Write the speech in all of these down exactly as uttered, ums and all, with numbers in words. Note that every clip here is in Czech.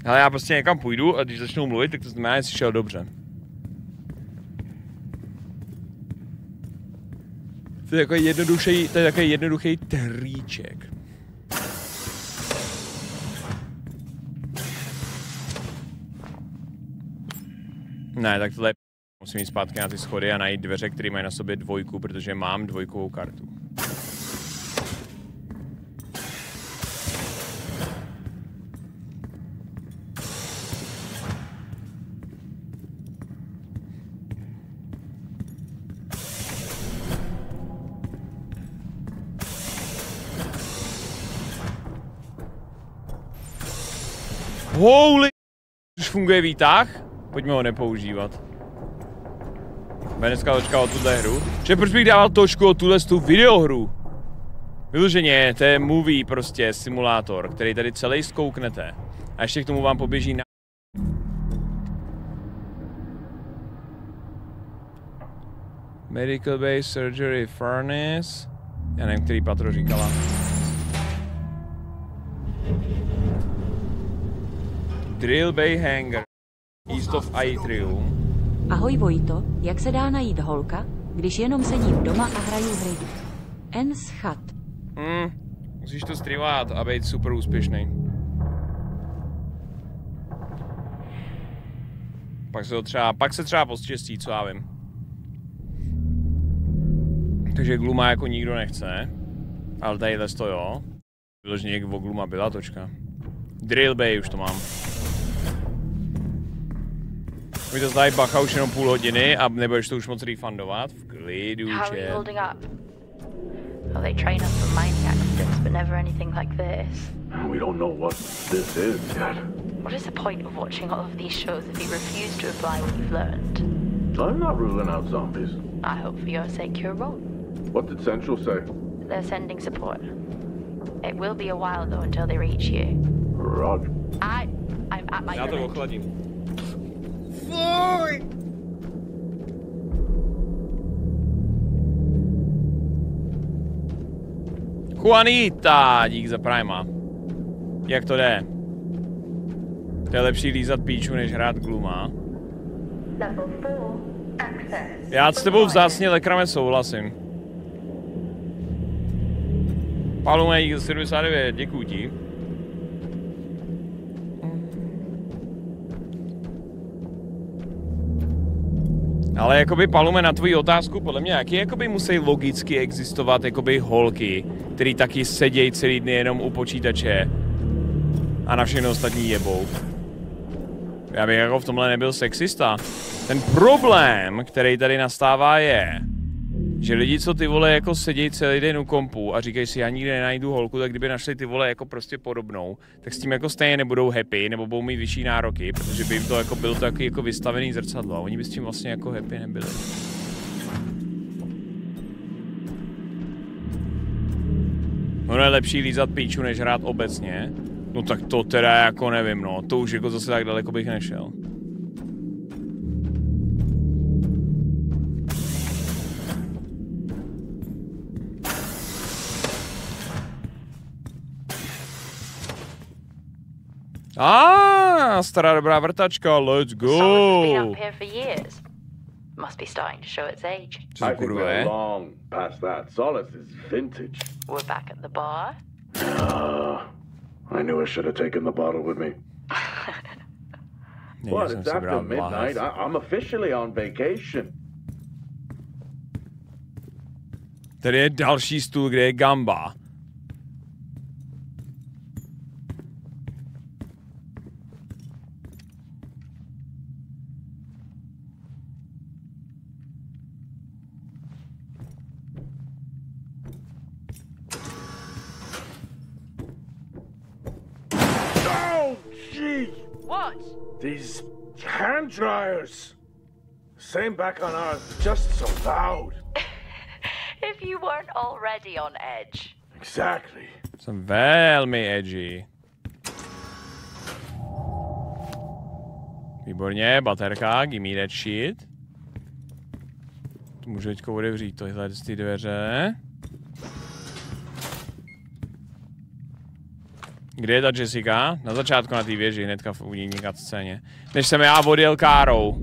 Ale já prostě někam půjdu a když začnu mluvit, tak to znamená, že jsi šel dobře. To je takový jednoduchý, to je takový jednoduchý trýček. Ne, tak tohle musím jít zpátky na ty schody a najít dveře, které mají na sobě dvojku, protože mám dvojkovou kartu. Holy, už funguje výtah? Pojďme ho nepoužívat. Bude dneska točka o tuhle hru. Že proč bych dával točku o tuhle tu videohru? Vyloženě, to je movie prostě, simulátor, který tady celý zkouknete. A ještě k tomu vám poběží na... Medical Bay Surgery Furnace. Já nevím, který patro říkala. Drill Bay Hangar. East of Atrium. Ahoj Vojto, jak se dá najít holka, když jenom sedím doma a hraju hry? Ens chat. Hmm, musíš to streamovat a být super úspěšný. Pak se to třeba, pak se třeba posčestí, co já vím. Takže Gluma jako nikdo nechce. Ale tadyhle to jo. Vyloženě o Gluma byla točka. Drill Bay už to mám. Mi to zdají bacha už jenom půl hodiny a nebudeš to už moc refundovat. V klidu, čet. Well, they train us for mining accidents, but never anything like this. We don't know what this is yet. What is the point of watching all of these shows if you refuse to apply what you've learned? I'm not ruling out zombies. I hope for your sake you're wrong. What did Central say? They're sending support. It will be a while though until they reach you. Roger. I, I'm at my Já to limit. ochladím. Fuj! Juanita, dík za Prima. Jak to jde? To je lepší lízat píču, než hrát Gluma. Já s tebou vzácně lekrame souhlasím. Palume dík za sedmdesát devět, děkuji ti. Ale jakoby Palume na tvoji otázku, podle mě jaký jakoby musí logicky existovat jakoby holky, který taky sedějí celý dny jenom u počítače a na všechno ostatní jebou. Já bych jako v tomhle nebyl sexista. Ten problém, který tady nastává je, že lidi, co ty vole jako sedějí celý den u kompu a říkají si, já nikdy nenajdu holku, tak kdyby našli ty vole jako prostě podobnou, tak s tím jako stejně nebudou happy, nebo budou mít vyšší nároky, protože by jim to jako bylo to jako, jako vystavený zrcadlo a oni by s tím vlastně jako happy nebyli. Ono je lepší lízat píču, než hrát obecně. No tak to teda jako nevím, no, to už jako zase tak daleko bych nešel. Ah, stará dobrá vrtačka, let's go. Solace has been up here for years. Must be starting to show its age. Co I to think kurva we're je? long past that. Solace is vintage. We're back at the bar. Ah, I knew I should have taken the bottle with me. Neděl What? jsem It's si after brát midnight. bláhev. I I'm officially on vacation. Tady je další stůl, kde je gamba. Oh, gee! What? These hand dryers. Same back on Earth, just so loud. If you weren't already on edge. Exactly. Jsem velmi edgy. Výborně, baterka, give me that shit. Tu můžu teďko otevřít tohle ty dveře. Kde je ta Jessica? Na začátku na té věži, hnedka v únikat scéně. Než jsem já odjel károu.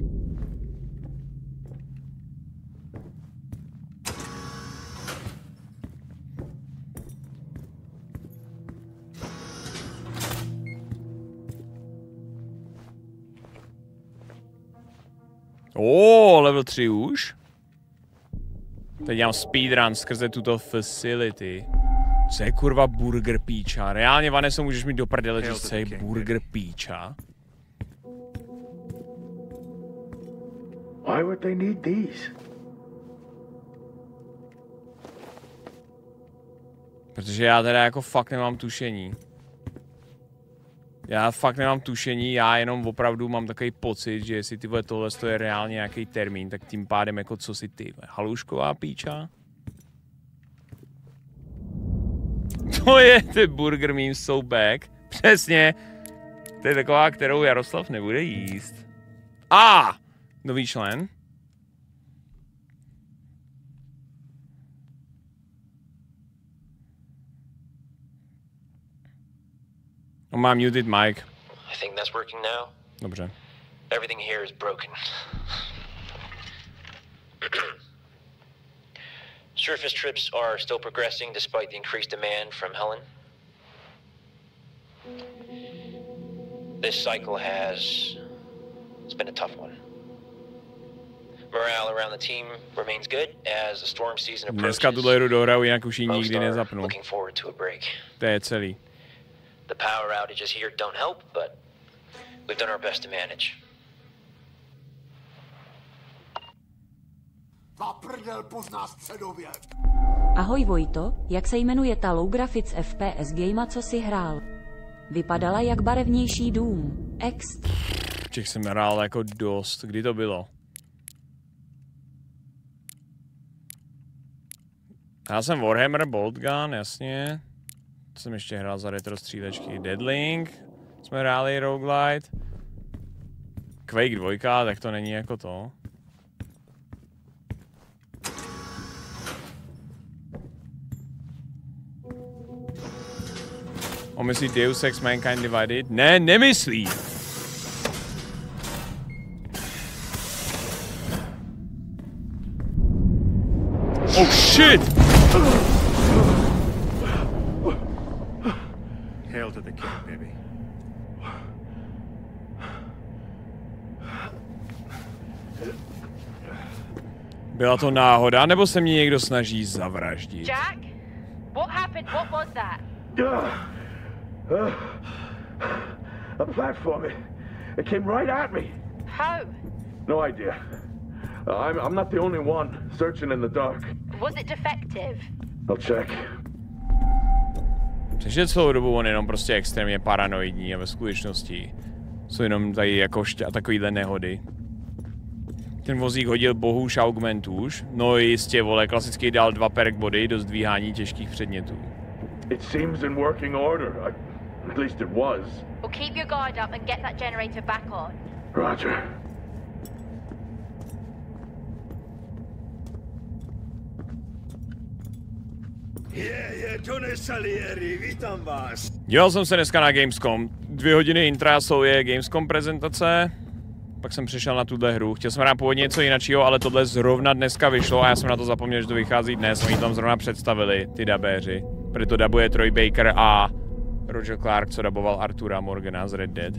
Oh, level tři už. Teď dělám speedrun skrze tuto facility. Co je kurva burger píča? Reálně, Vanessa, můžeš mi do prdele říct, co je burger píča? Why would they need these? Protože já teda jako fakt nemám tušení. Já fakt nemám tušení, já jenom opravdu mám takový pocit, že jestli tyhle tohle je reálně nějaký termín, tak tím pádem jako co si ty, halušková píča? To je ty burger meme so back. Přesně. To je taková, kterou Jaroslav nebude jíst. A ah! Nový člen. On má muted mic. I think that's working now. Dobře. Everything here is broken. Surface trips are still progressing despite the increased demand from Helen. This cycle has... it's been a tough one. Morale around the team remains good as the storm season approaches. Dneska tuhle hru dohraju, jinak už ji nikdy nezapnu. Looking forward to a break. To je celý. The power outages here don't help, but we've done our best to manage. Ahoj Vojto, jak se jmenuje ta low graphics F P S gamea, co si hrál? Vypadala jak barevnější dům. Ext. Těch jsem hrál jako dost. Kdy to bylo? Já jsem Warhammer, Boltgun, jasně. Co jsem ještě hrál za retro střílečky? Deadlink. Jsme hráli roguelite. Quake dva, tak to není jako to. On myslí Deus Ex Mankind Divided? Ne, nemyslí! Oh shit! Hail to the king, baby. Byla to náhoda, nebo se mě někdo snaží zavraždit? Jack? What happened? What was that? Uh, uh, a platform. It, it came right at me. How? No idea. Uh, I'm, I'm not the only one searching in the dark. Was it defective? I'll check. Takže celou dobu on jenom prostě extrémně paranoidní a ve skutečnosti jsou jenom tady jako šťa, takovýhle nehody. Ten vozík hodil bohůž augmentuš, no jistě, vole, klasicky dal dva perk body do zdvíhání těžkých předmětů. It seems in working order. I, at least it was. Well, keep your guard up and get that generator back on. Roger. Je, je, Tony Salieri, vítám vás. Díval jsem se dneska na Gamescom. Dvě hodiny intra jsou je Gamescom prezentace. Pak jsem přišel na tuhle hru. Chtěl jsem hrát původně něco jiného, ale tohle zrovna dneska vyšlo a já jsem na to zapomněl, že to vychází dnes. Oni tam zrovna představili, ty dabéři. Proto dabuje Troy Baker a Roger Clark, co daboval Artura Morgana z Red Dead.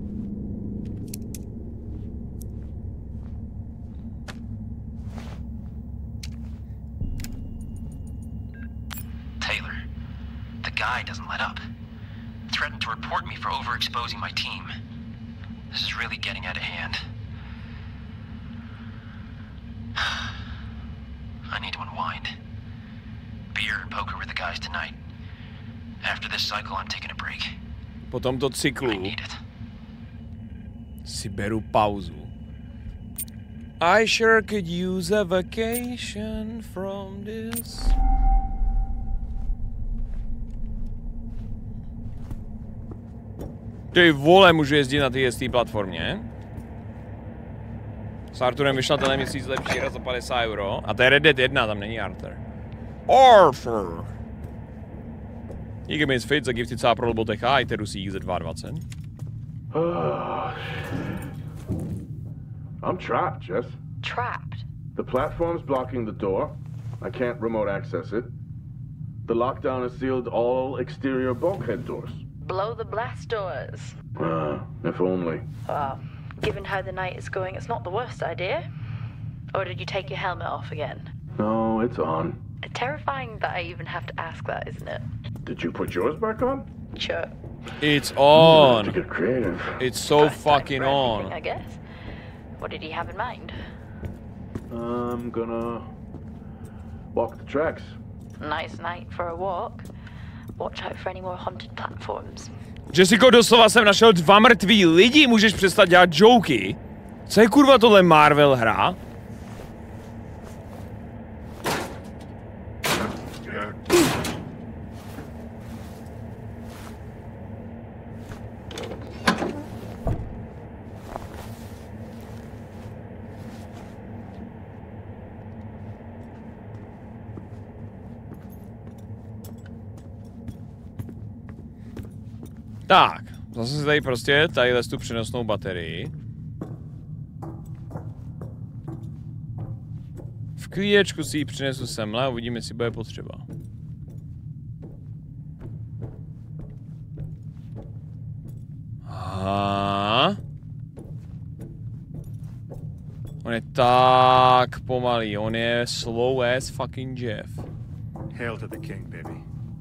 Taylor, the guy doesn't let up. Threatened to report me for overexposing my team. This is really getting out of hand. I need to unwind. Beer and poker with the guys tonight. After this cycle, I'm taking a break. Po tomto I cyklu need it. si beru pauzu. I sure could use a vacation from this. Ty vole, můžu jezdit na té platformě. S Arturem vyšla tenhle měsíc lepší hra za padesát euro. A to je Red Dead jedna, tam není Arthur. Arthur! Díky mi Fit za gifty celá pro Lobotecha, i Terusí X dvacet dva. Oh, I'm trapped, Jess. Trapped? The platform's blocking the door. I can't remote access it. The lockdown has sealed all exterior bulkhead doors. Blow the blast doors. Ah, if only. Well, given how the night is going, it's not the worst idea. Or did you take your helmet off again? No, it's on. Terrifying that I even have to ask that, isn't it? Did you put yours back on? Sure. It's on. To get creative. It's so First time fucking for on. everything, I guess. What did he have in mind? I'm gonna walk the tracks. Nice night for a walk. Watch out for any more haunted platforms. Jessico, doslova jsem našel dva mrtví lidi, můžeš přestat dělat joky? Co je kurva tohle Marvel hra? Tak, zase si tady prostě tadyhle tu přenosnou baterii. V klíčku si ji přinesu semhle a uvidíme, jestli bude potřeba. Aha. On je tak pomalý, on je slow as fucking Jeff. Hail to the king, baby.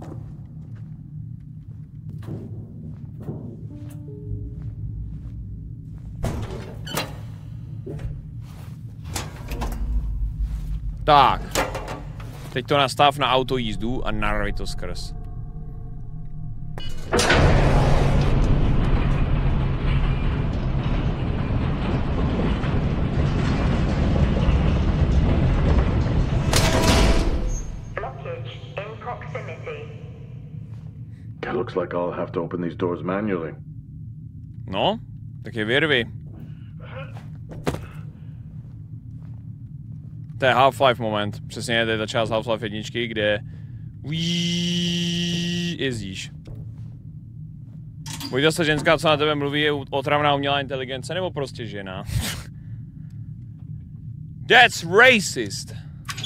Tak. Teď to nastav na autojízdu a narvej to skrz. Blockage in proximity. It looks like I'll have to open these doors manually. No, tak je vyrvi. To je Half-Life moment. Přesně, to je ta část Half-Life jedničky, kde jezdíš. Buď zase ženská, co na tebe mluví, je otravná umělá inteligence, nebo prostě žena. That's racist!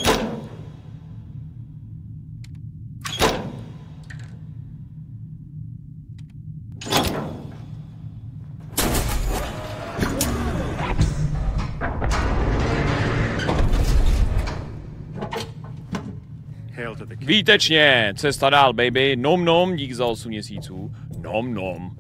Výtečně, cesta dál, baby. Nom nom, dík za osm měsíců. Nom nom.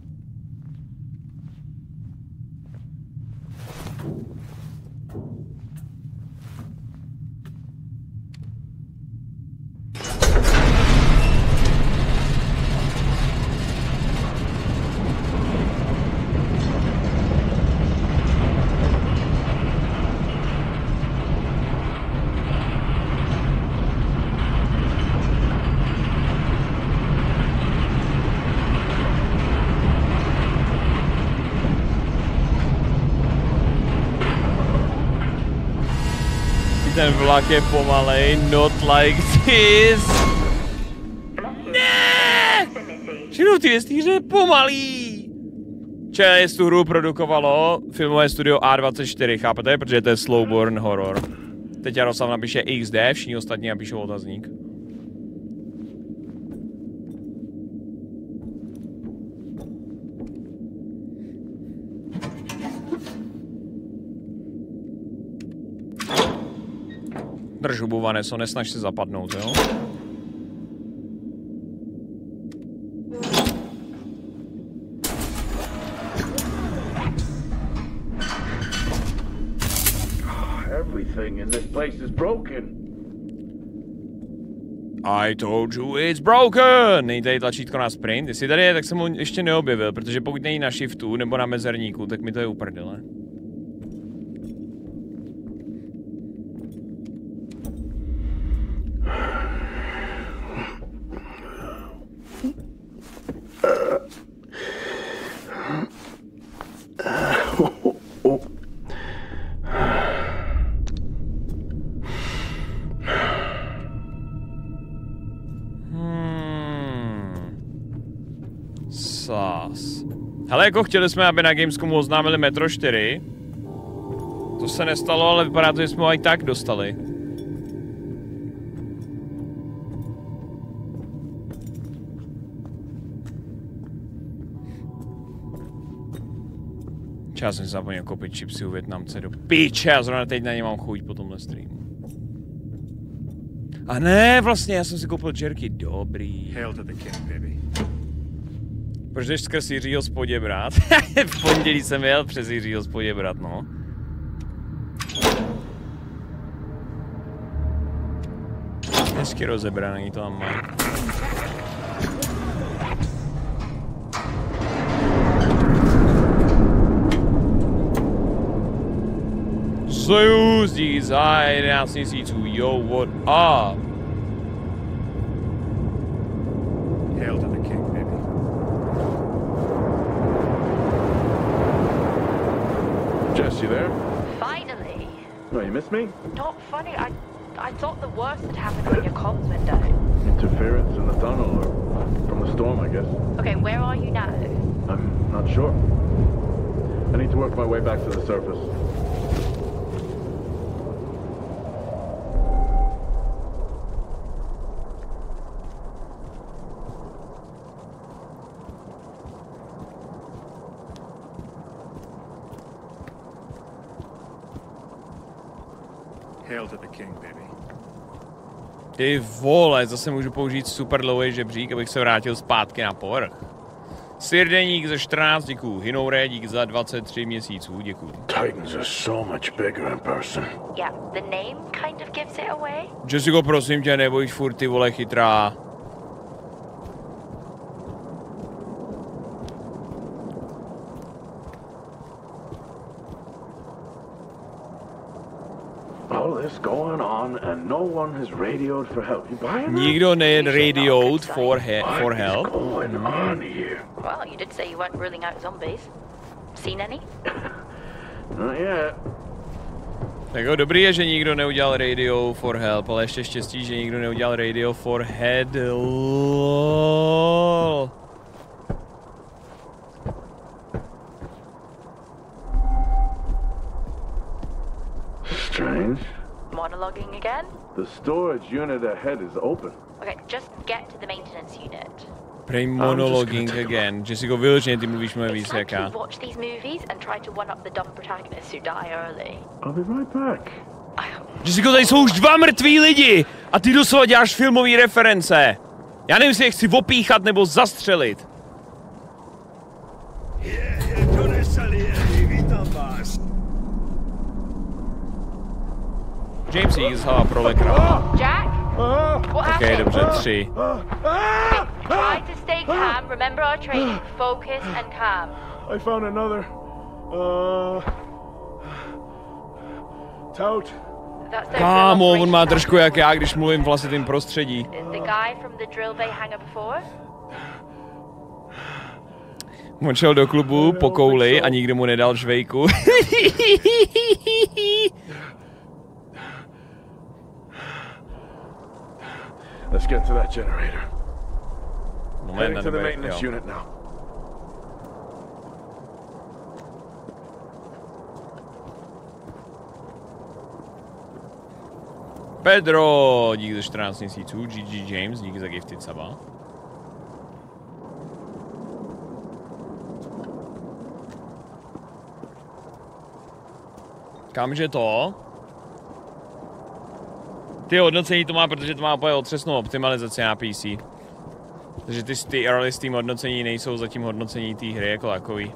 Ten vlak je pomalej, not like this. Ne! Všechno ty věstýře je pomalý. Čes tu hru produkovalo filmové studio A dvacet čtyři, chápete? Protože to je slowburn horror. Teď Jaroslav napíše X D, všichni ostatní napíšou otazník. Drž hubu, Vaneso, nesnaž se zapadnout, jo? Everything in this place is broken. I told you it's broken! Není tady tlačítko na sprint? Jestli tady je, tak jsem ho ještě neobjevil, protože pokud není na shiftu nebo na mezerníku, tak mi to je uprdele. Texas. Hele, jako chtěli jsme, aby na Gamescomu oznámili Metro čtyři. To se nestalo, ale vypadá to, že jsme ho i tak dostali. Já jsem si zapomněl koupit chipsy u Vietnamce do piče, já zrovna teď na ně mám chuť po tomhle streamu. A ne, vlastně, já jsem si koupil jerky, dobrý. Hail to the king, baby. Proč jdeš skrz Jiřího Spoděbrat? V pondělí jsem jel přes Jiřího Spoděbrat, no. Hezky rozebraný to tam mají. Sojuz, díky za jedenáct měsíců, yo, what up? Hail to the king, baby. Jess, you there? Finally. No, you missed me? Not funny. I I thought the worst had happened when your comms went down. Interference in the tunnel, or from the storm, I guess. Okay, where are you now? I'm not sure. I need to work my way back to the surface. Hail to the king, baby. Ty vole, zase můžu použít super dlouhý žebřík, abych se vrátil zpátky na povrch. Sirdeník za čtrnáct, děkuju. Hinoure, dík za dvacet tři měsíců, děkuju. Titans are so much bigger in person. Yeah, the name kind of gives it away. Jessico, prosím tě, nebojš furt, ty vole, chytrá. All this going on and no one has radioed for help. You buying that? Nikdo nejed radioed for, he for What is help. going on here? Well, you did say you weren't ruling out zombies. Seen any? Not yet. Tak jo, dobrý je, že nikdo neudělal radio for help, ale ještě štěstí, že nikdo neudělal radio for head. Lol. Strange. Monologuing again? The storage unit ahead is open. Okay, just get to the maintenance unit. Prej monologuing again. Jessico, vyloženě ty mluvíš mnohem víc It's like jaká. you watch these movies and try to one up the dumb protagonists who die early. I'll be right back. Jessico, tady jsou už dva mrtví lidi a ty doslova děláš filmové reference. Já nevím, jestli je chci opíchat nebo zastřelit. Je, je, Tony Salieri, vítám vás. James jí zhala pro lekra. Jack? What Ok, happened? dobře, tři. Try to stay calm. Remember our training. Focus and calm. I found another. Uh. Tout. That's their Kámo, drill on má operation držku jak já, task když mluvím v hlasitým prostředí. force. The guy from the drill bay hangar before? On šel do klubu po kouli a nikdo mu nedal žvejku. Let's get to that generator. Moment, Heading to the nebo- maintenance jo. unit now. Pedro, díky za čtrnáct měsíců. G G James, díky za gifted saba. Kamže to? Ty hodnocení to má, protože to má úplně otřesnou optimalizaci na P C. Takže ty, ty early Steam hodnocení nejsou zatím hodnocení té hry jako takový.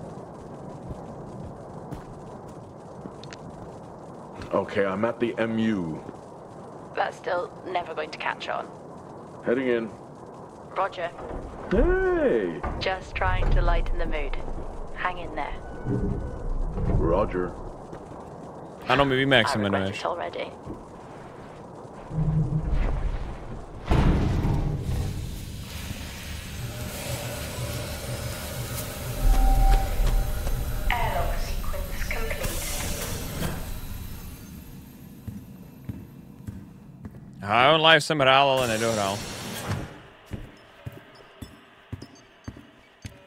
Okay, I'm at the M U. That's still never going to catch on. Heading in. Roger. Hey! Just trying to lighten the mood. Hang in there. Roger. Ano, my víme, jak I se regret jmenuješ. it already. Airlock sequence complete. High on Life jsem hrál, ale nedohrál.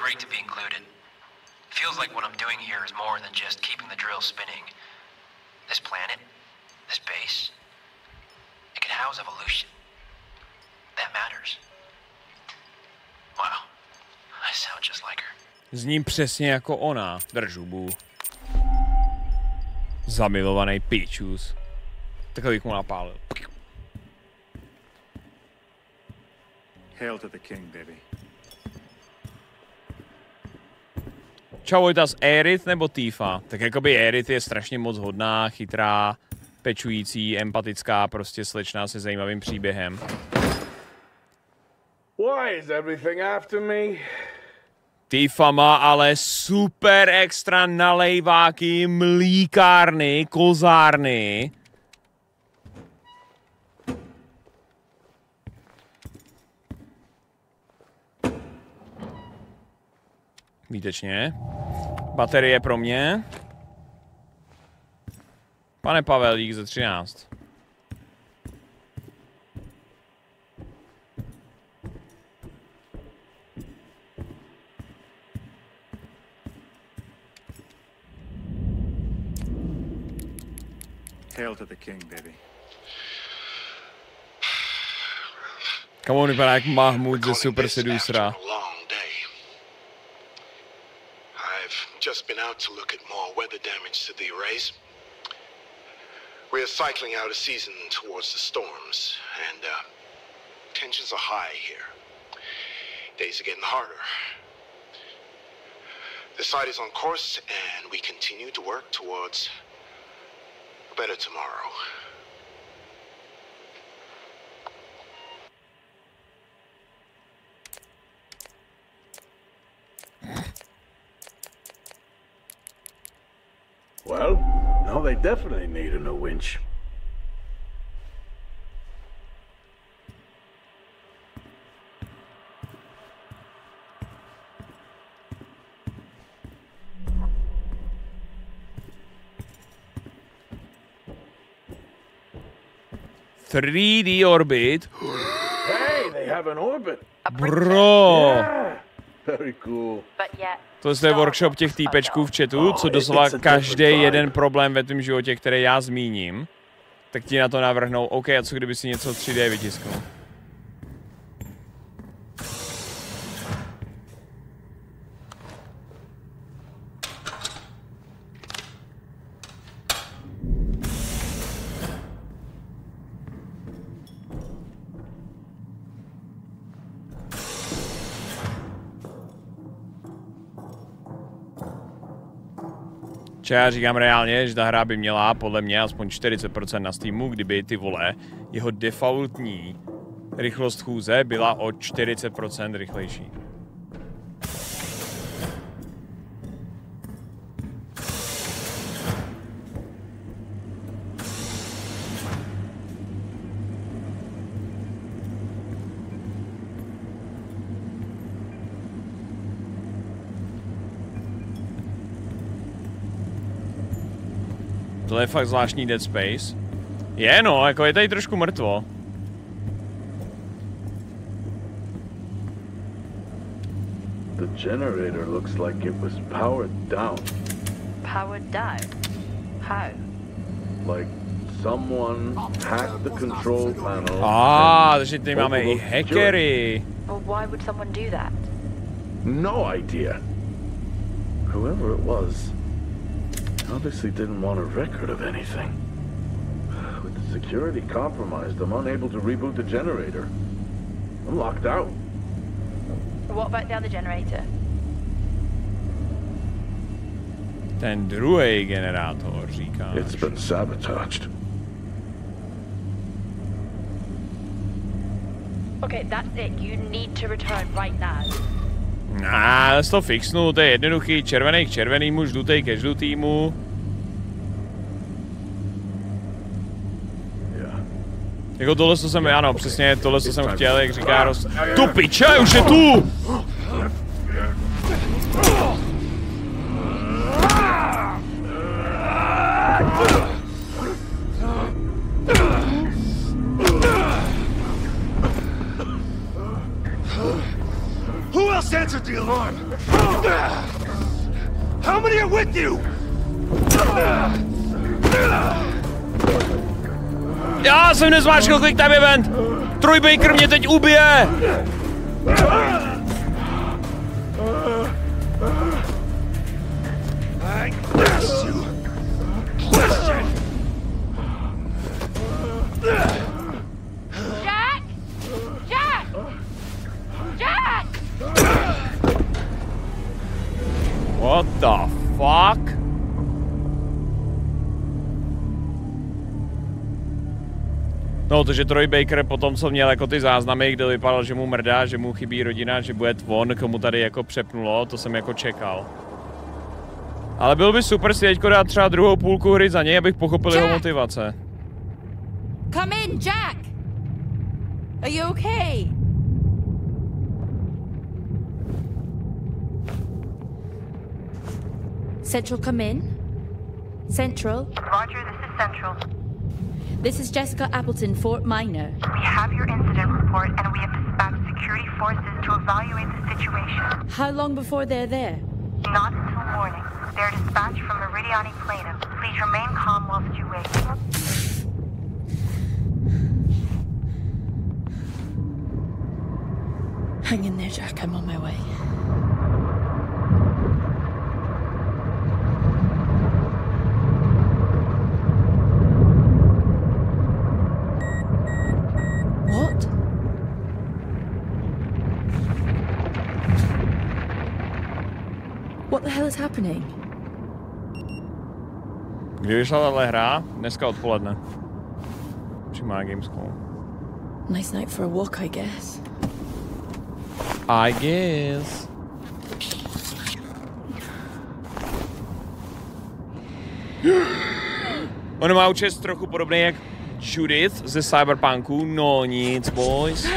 great to be included. Feels like what I'm doing here is more than just keeping the drill spinning. This planet, this base, it can house evolution. That matters. Wow, I sound just like her. Zním přesně jako ona. Drž hubu. Zamilovaný pičus. Takový mu napálil. Hail to the king, baby. Čau, Vojtas, Aerith nebo Tifa? Tak jakoby Aerith je strašně moc hodná, chytrá, pečující, empatická, prostě slečna se zajímavým příběhem. Why is everything after me? Tifa má ale super extra nalejváky, mlíkárny, kozárny. Výtečně. Baterie pro mě. Pane Pavel, dík za třináct. Hail to the king, baby. Kam on vypadá jak Mahmud ze Super Seducera. Just been out to look at more weather damage to the arrays. We're cycling out a season towards the storms, and uh, tensions are high here. Days are getting harder. The site is on course, and we continue to work towards a better tomorrow. Well, now they definitely need a new winch. three D orbit. Hey, they have an orbit. Bro. Yeah, very cool. But yet, To je workshop těch týpečků v chatu, co doslova každý jeden problém ve tvém životě, který já zmíním, tak ti na to navrhnou, OK, a co kdyby si něco tři dé vytisknul? Já říkám reálně, že ta hra by měla podle mě aspoň čtyřicet procent na Steamu, kdyby ty vole, jeho defaultní rychlost chůze byla o čtyřicet procent rychlejší. To je fakt zvláštní Dead Space. Je no, jako je tady trošku mrtvo. The generator looks like it was powered down. powered down? How? Like someone hacked the control panel. Ah, takže tady máme i hackery. Well, why would someone do that? No idea. Whoever it was obviously didn't want a record of anything. With the security compromised, I'm unable to reboot the generator. I'm locked out. What about the other generator? Ten druhý generátor, říkáš. It's been sabotaged. Okay, that's it. You need to return right now. Nah, to fixnu, to je jednoduchý, červený k červenýmu, žlutý ke žlutýmu. Jako tohle, co jsem, ano, přesně tohle, co jsem chtěl, jak říká Roz... Tu piče, už je tu! Who else answered the alarm. How many are with you? Já jsem nezmáčkl quick time event! Troy Baker mě teď ubije! I asked you question. Jack! Jack! Jack! What the fuck? No, to, že Troy Baker potom, co měl jako ty záznamy, kde vypadal, že mu mrdá, že mu chybí rodina, že bude tvon, komu tady jako přepnulo, to jsem jako čekal. Ale byl by super si teďko dát třeba druhou půlku hry za něj, abych pochopil jeho motivace. Come in, Jack! Are you okay? Central, come in. Central. Roger, this is Central. This is Jessica Appleton, Fort Minor. We have your incident report and we have dispatched security forces to evaluate the situation. How long before they're there? Not until morning. They're dispatched from Meridiani Plainham. Please remain calm whilst you wait. Hang in there, Jack. I'm on my way. What? What the hell is happening? Kdy vyšla tahle hra? Dneska odpoledne. Přímo na Gamescom. Nice night for a walk, I guess. I guess. On má účest trochu podobný jak Judith ze Cyberpunku. No nic, boys.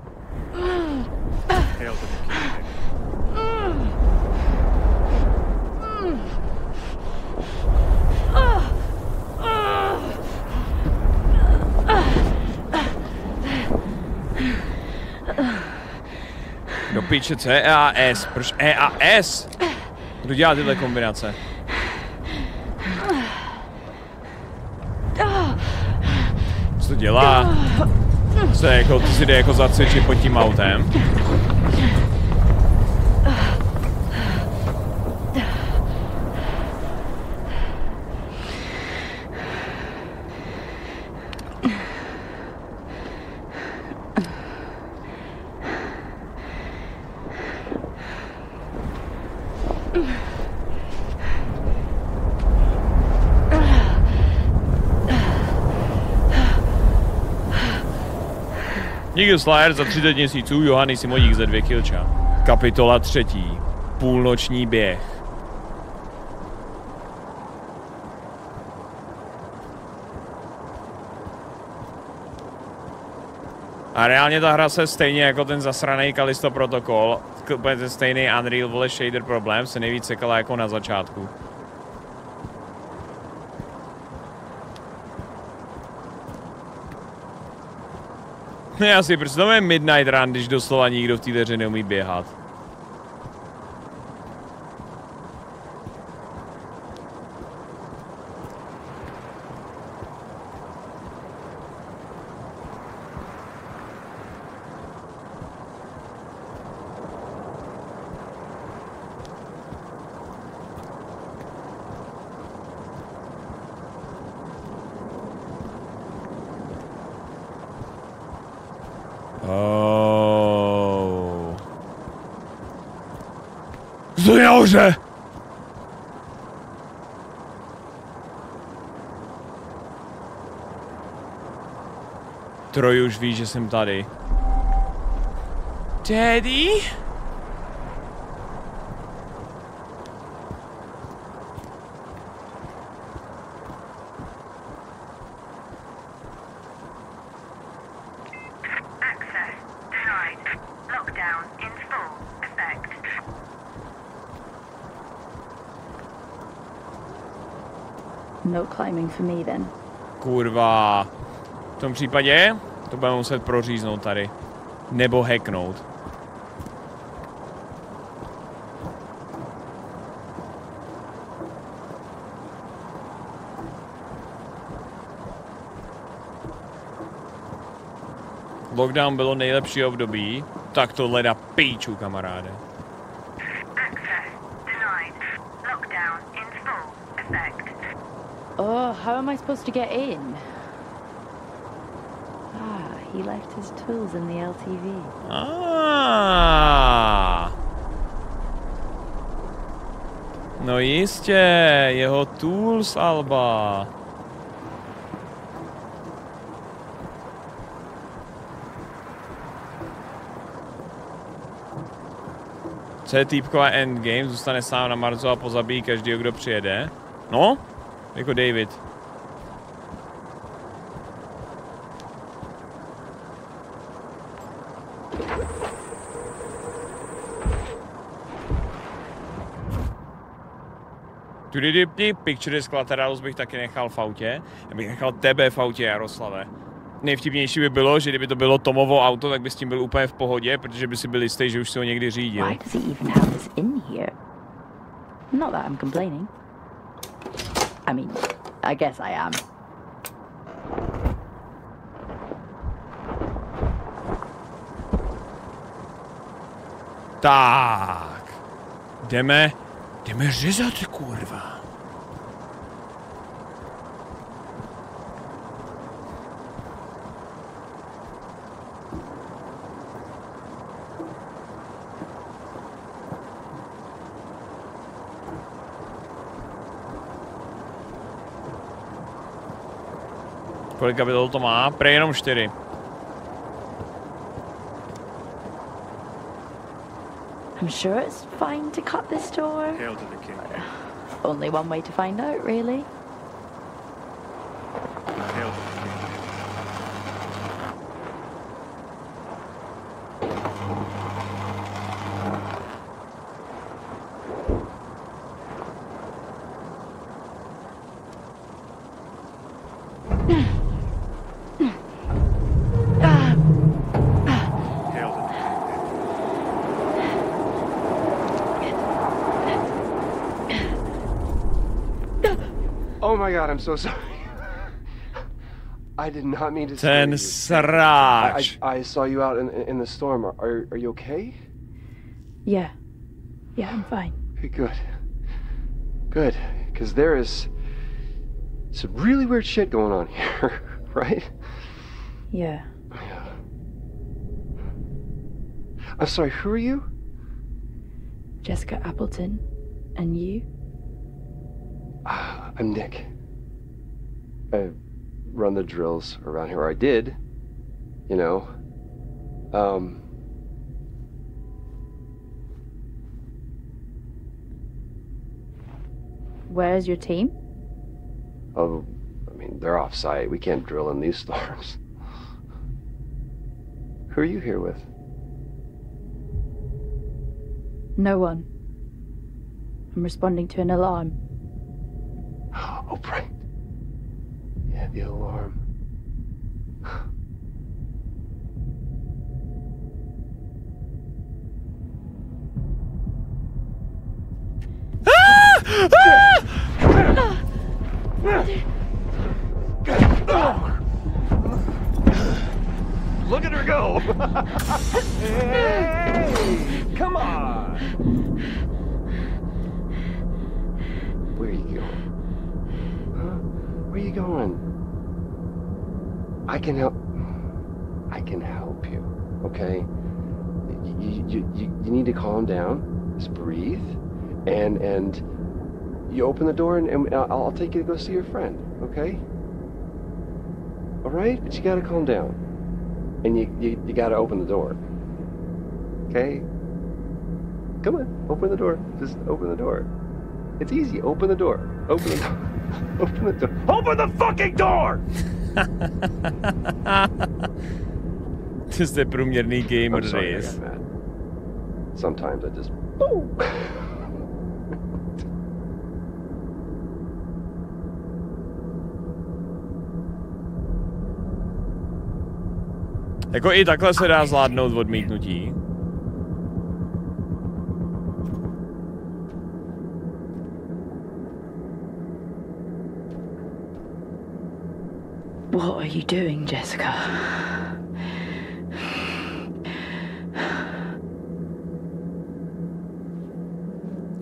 Do piče, co je E A S? Proč E A S? Kdo dělá tyhle kombinace? Co to dělá? Co je jako, ty si jde jako zacvičit pod tím autem? Eagle Slayer za třicet měsíců, Johany Simodík za dvě kilča. Kapitola třetí. Půlnoční běh. A reálně ta hra se stejně jako ten zasraný Callisto Protocol, ten stejný Unreal vole shader problém, se nejvíc sekala jako na začátku. Já si představím Midnight Run, když doslova nikdo v té hře neumí běhat. Oh. Co je nahoře? Troy už ví, že jsem tady. Daddy? No climbing for me then. Kurva. V tom případě to budeme muset proříznout tady. Nebo hacknout. Lockdown bylo nejlepší období, tak tohle na píču, kamaráde. Oh, how am I supposed to get in? Ah, he left his tools in the L T V. Ah. No jistě, jeho tools, Alba. Co je týpková endgame, zůstane sám na Marsu a pozabíjí každýho, kdo přijede. No, jako David. Tuddy Pictures Collateralus bych taky nechal v autě. Já bych nechal tebe v autě, Jaroslave. Nejvtipnější by bylo, že kdyby to bylo Tomovo auto, tak by s tím byl úplně v pohodě, protože by si byl jistý, že už si ho někdy řídil. Why does he even have this in here? Not that I'm complaining. I mean, I guess I am. Tak. Jdeme, jdeme řezat, kurva. Kolik kapitol to má? Prej jenom čtyři. I'm sure it's fine to cut this door. Hail to the king. Only one way to find out, really. Hail to the king. Oh my god, I'm so sorry. I did not mean to Ten scare you. sráč. I, I, I saw you out in, in the storm. Are, are you okay? Yeah. Yeah, I'm fine. Okay, good. Good. Because there is some really weird shit going on here, right? Yeah. Yeah. I'm sorry, who are you? Jessica Appleton. And you? Uh, I'm Nick. I run the drills around here, or I did, you know. Um... Where's your team? Oh, I mean, they're off-site. We can't drill in these storms. Who are you here with? No one. I'm responding to an alarm. Oh, right. Yeah, the alarm. Look at her go! Hey! Come on! Where are you going? Huh? Where are you going? I can help. I can help you, okay? You, you, you, you need to calm down, just breathe, and and you open the door and, and I'll, I'll take you to go see your friend, okay? All right? But you gotta calm down. And you, you, you gotta open the door. Okay? Come on, open the door. Just open the door. It's easy. Open the door. Open the door. Open the door. Open the fucking door! Ty jste průměrný gamer I'm sorry, I race. got mad. Sometimes I just... Boom! Jako i takhle se dá zvládnout odmítnutí. What are you doing, Jessica?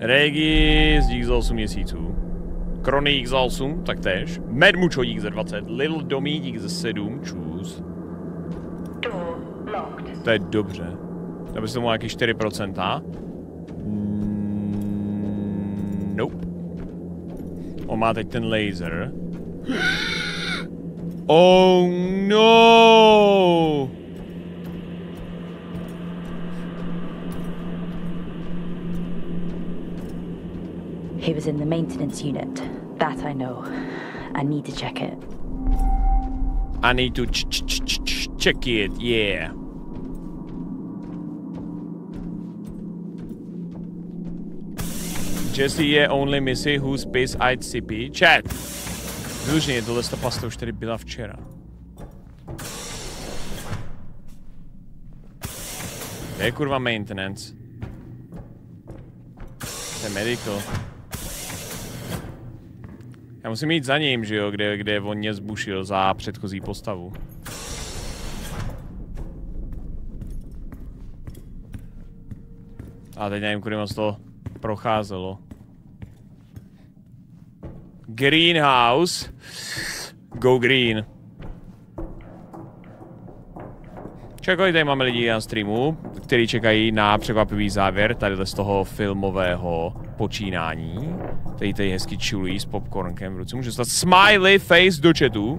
Regis, dík za osm měsíců. Kronik za osm, taktéž. Medmučo dík za dvacet. Little Domí dík za sedm. Čus. To je dobře. To by se tomu nějaký čtyři procenta. Mm, nope. On má teď ten laser. Oh no! He was in the maintenance unit. That I know. I need to check it. I need to ch ch ch ch check it, yeah. Jesse je only Missy whose piss I'd sippy. Chat! Vyluženě, tohle ta pasta už tady byla včera. Kde je kurva maintenance? To je medical. Já musím jít za ním, že jo, kde, kde on mě zbušil za předchozí postavu. A teď nevím, kudy moc to procházelo. Greenhouse. Go green. Čekaj, tady máme lidi na streamu, kteří čekají na překvapivý závěr tady z toho filmového počínání. Tady tady hezky chillují s popcornkem v ruce. Můžu dostat smiley face do chatu.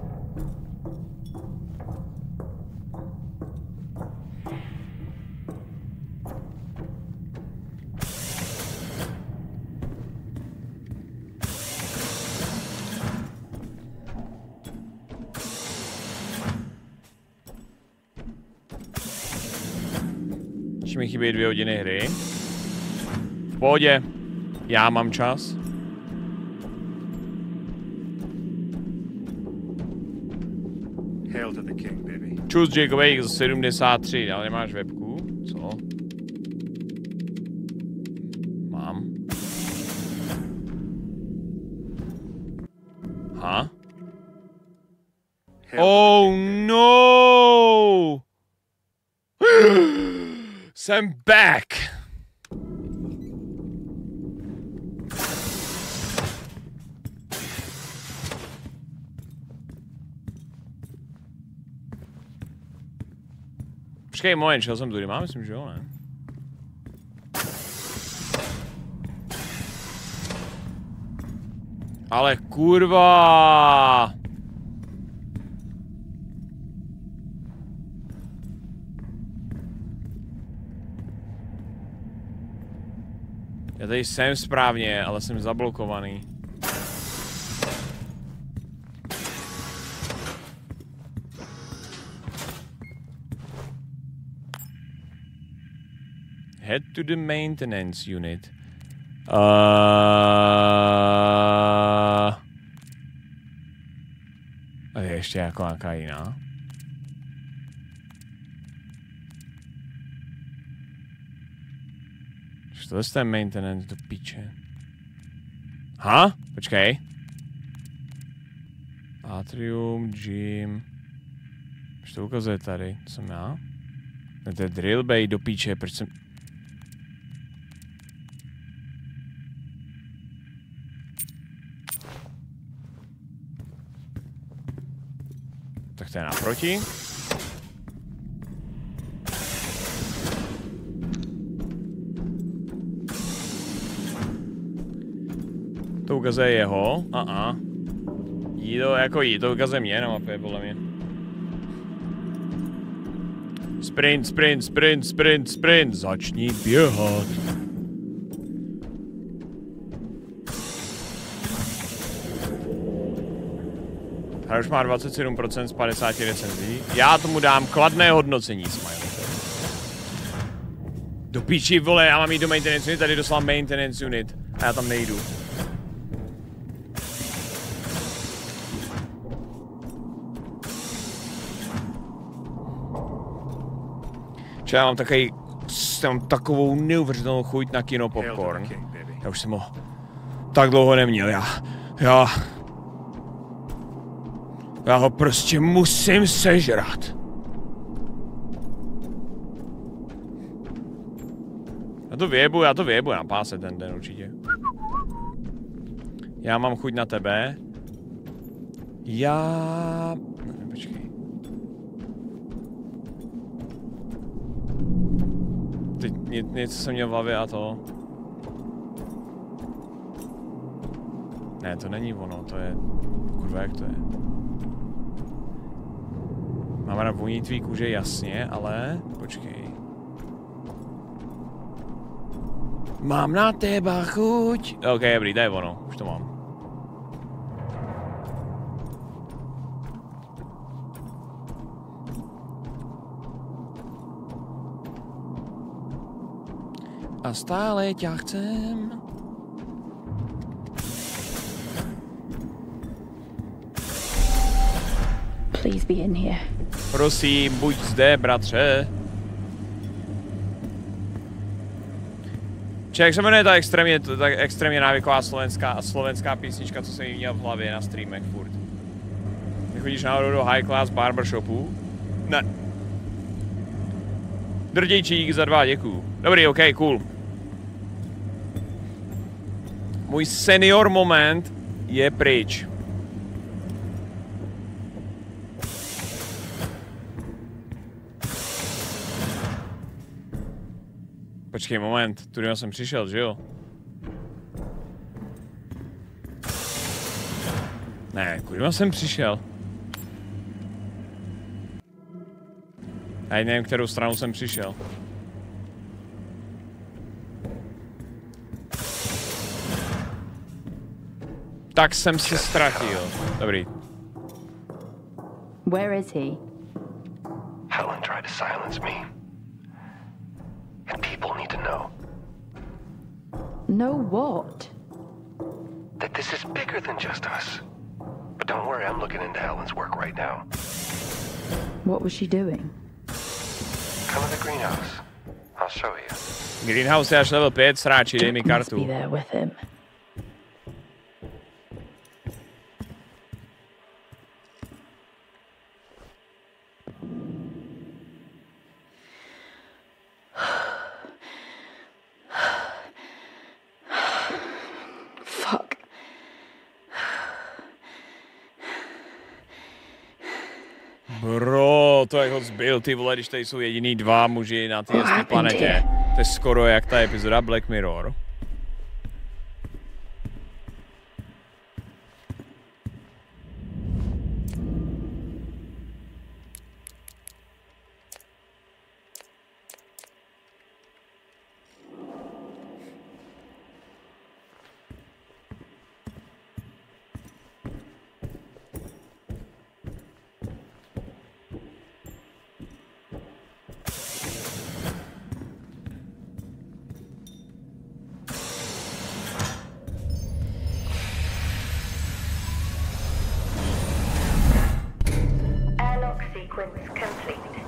Ještě mi chybí dvě hodiny hry. V pohodě. Já mám čas. Hail to the king, baby. Čus Jacob za sedmdesát tři, ale nemáš webku? Co? Mám. Ha? Oh no! Jsem back! Počkej, moment, šel jsem tudy, mám, myslím, že jo, ne? Ale kurva! Já tady jsem správně, ale jsem zablokovaný. Head to the maintenance unit. Uh... A je ještě jako nějaká jiná. To je ten maintenance do piče. Ha? Počkej. Atrium, gym. Už to ukazuje tady, co jsem já? To je drill bay do piče, proč jsem... Tak to je naproti. To ukazuje jeho. A uh -uh. Jí to jako jí, to ukazuje mě na mapě, podle mě. Sprint, sprint, sprint, sprint, sprint. Začni běhat. Hra už má dvacet sedm procent z padesáti recenzí. Já tomu dám kladné hodnocení, smiley. Do píči, vole, já mám jít do maintenance unit, tady doslal maintenance unit. A já tam nejdu. Čiže já mám takový, mám takovou neuvěřitelnou chuť na kino popcorn. Já už jsem ho tak dlouho neměl, já, já, já ho prostě musím sežrat. Já to vyjebu, já to vyjebu na páse ten den určitě. Já mám chuť na tebe. Já... Počkej. Teď ně, něco jsem měl v hlavě a to. Ne, to není ono, to je... Kurva, jak to je? Mám rád voní tvý kůže, jasně, ale... Počkej. Mám na teba chuť. Ok, dobrý, daj ono, už to mám. A stále ťa chcem. Please be in here. Prosím, buď zde, bratře. Či jak se jmenuje ta extrémně, ta extrémně návyková slovenská, slovenská písnička, co jsem jí měl v hlavě na streamech furt. Ty chodíš náhodou do high class barbershopu? Ne. Drdějčík za dva, děkuju. Dobrý, ok, cool. Můj senior moment je pryč. Počkej, moment, tudy jsem přišel, že jo? Ne, kudy jsem přišel? Já nevím, kterou stranu jsem přišel. Tak jsem se ztratil. Dobrý. Where is he? Helen tried to silence me. And people need to know. Know what? That this is bigger than just us. But don't worry, I'm looking into Helen's work right now. What was she doing? Come to the greenhouse. I'll show you. Greenhouse je až level pět, sráči, dej mi kartu. Be there with him. Fuck. Bro, to jak ho zbyl, ty vole, když tady jsou jediný dva muži na té planetě. To je skoro jak ta epizoda Black Mirror. Airlock sequence complete.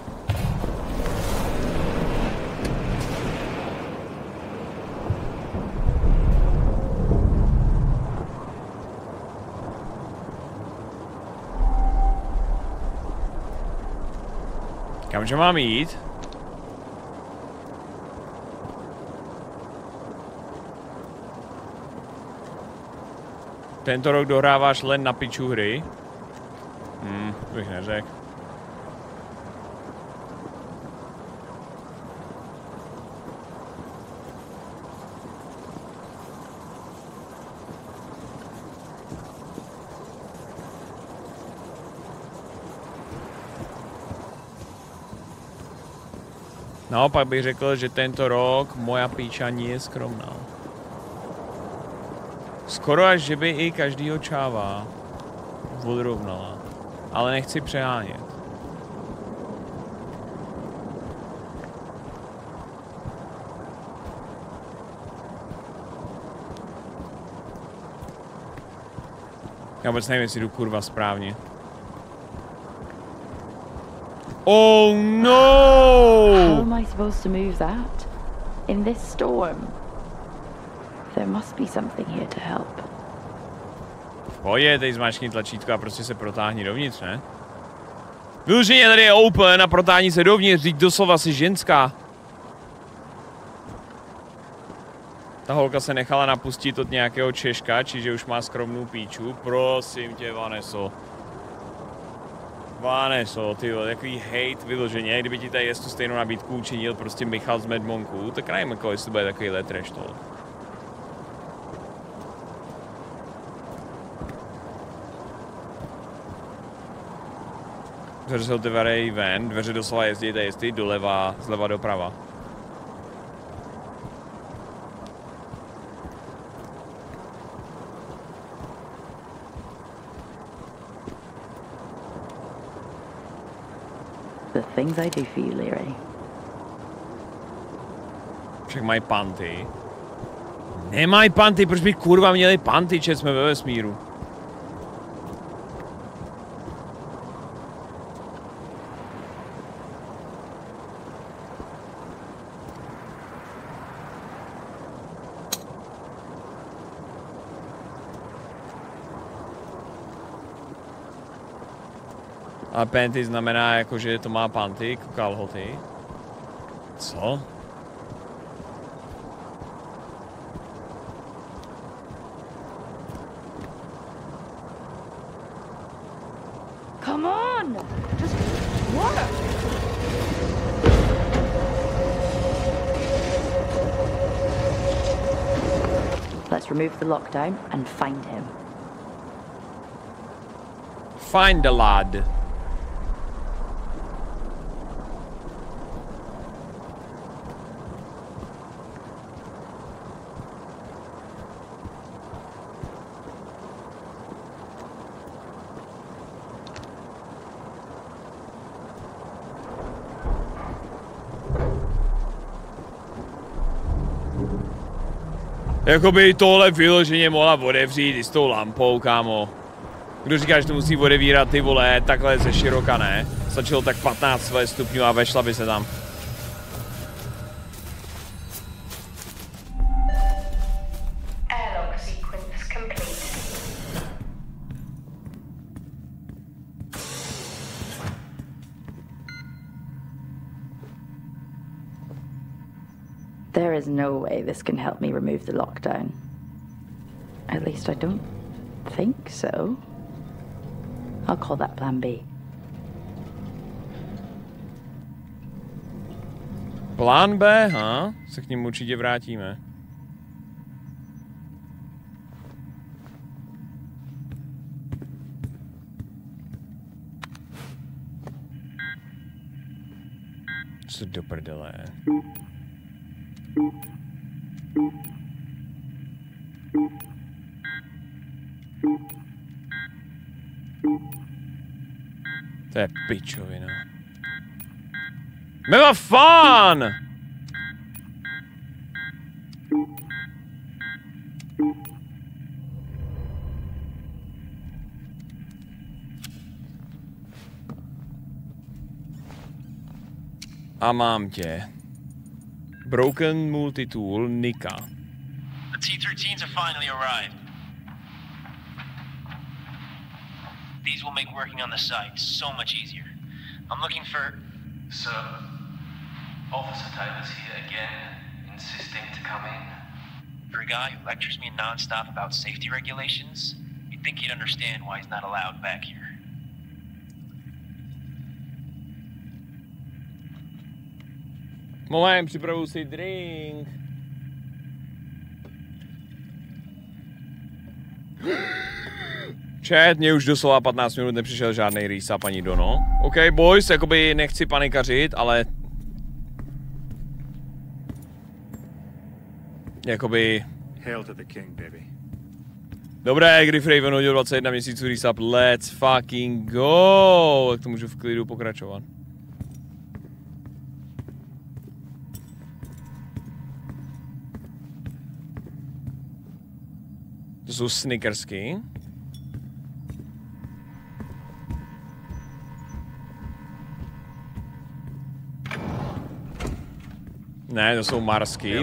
Kamže mám jít? Tento rok dohráváš len na piču hry? Hm, bych neřekl. Naopak bych řekl, že tento rok moja píča nie je skromná. Skoro až, že by i každýho čáva odrovnala. Ale nechci přehánět. Já vůbec nevím, jestli jdu kurva správně. Oh no! How am I supposed to move that? In this storm? There must be something here to help. Pojď, teď zmáčkni tlačítko a prostě se protáhni dovnitř, ne? Vyloženě tady je open a protáhni se dovnitř, říct doslova si ženská. Ta holka se nechala napustit od nějakého Češka, čiže už má skromnou píču. Prosím tě, Vaneso. Vaneso, ty vole, takový hejt vyloženě. Kdyby ti tady tu stejnou nabídku učinil prostě Michal z Mad Monku, tak nevím, jako jestli to bude takovýhle trash talk. Dveře se otevřejí ven, dveře doslova jezdí tady jezdí doleva, zleva doprava. The things I do for you, Leary. Však mají panty. Nemají panty, proč by kurva měli panty, že jsme ve vesmíru. A panty znamená jako, že to má panty, kalhoty. Co? Come on! Just work! Let's remove the lockdown and find him. Find the lad. Jakoby tohle vyloženě mohla otevřít i s tou lampou, kámo. Kdo říká, že to musí odevírat, ty vole, takhle ze široka, ne? Stačilo tak patnáct stupňů a vešla by se tam. Airlock sequence complete. There is no way this can help me remove the lockdown. At least I don't think so. I'll call that plan B. Plán B, ha? Se k němu určitě vrátíme. Co do prdele? To je pičovina. Meva fun! A mám tě. Broken multitool Nika. The T thirteens have finally arrived. These will make working on the site so much easier. I'm looking for... Sir, Officer Taylor's here again, insisting to come in. For a guy who lectures me non-stop about safety regulations, you'd think he'd understand why he's not allowed back here. Moment, připravuji si drink. Chat, mě už doslova patnáct minut nepřišel žádný rýsa, paní Dono. OK, boys, jakoby nechci panikařit, ale... Jakoby... Hail to the king, baby. Dobré, Griff Raven hodil dvacet jedna měsíců resub, let's fucking go! Tak to můžu v klidu pokračovat. To jsou snickersky. Ne, to jsou marsky.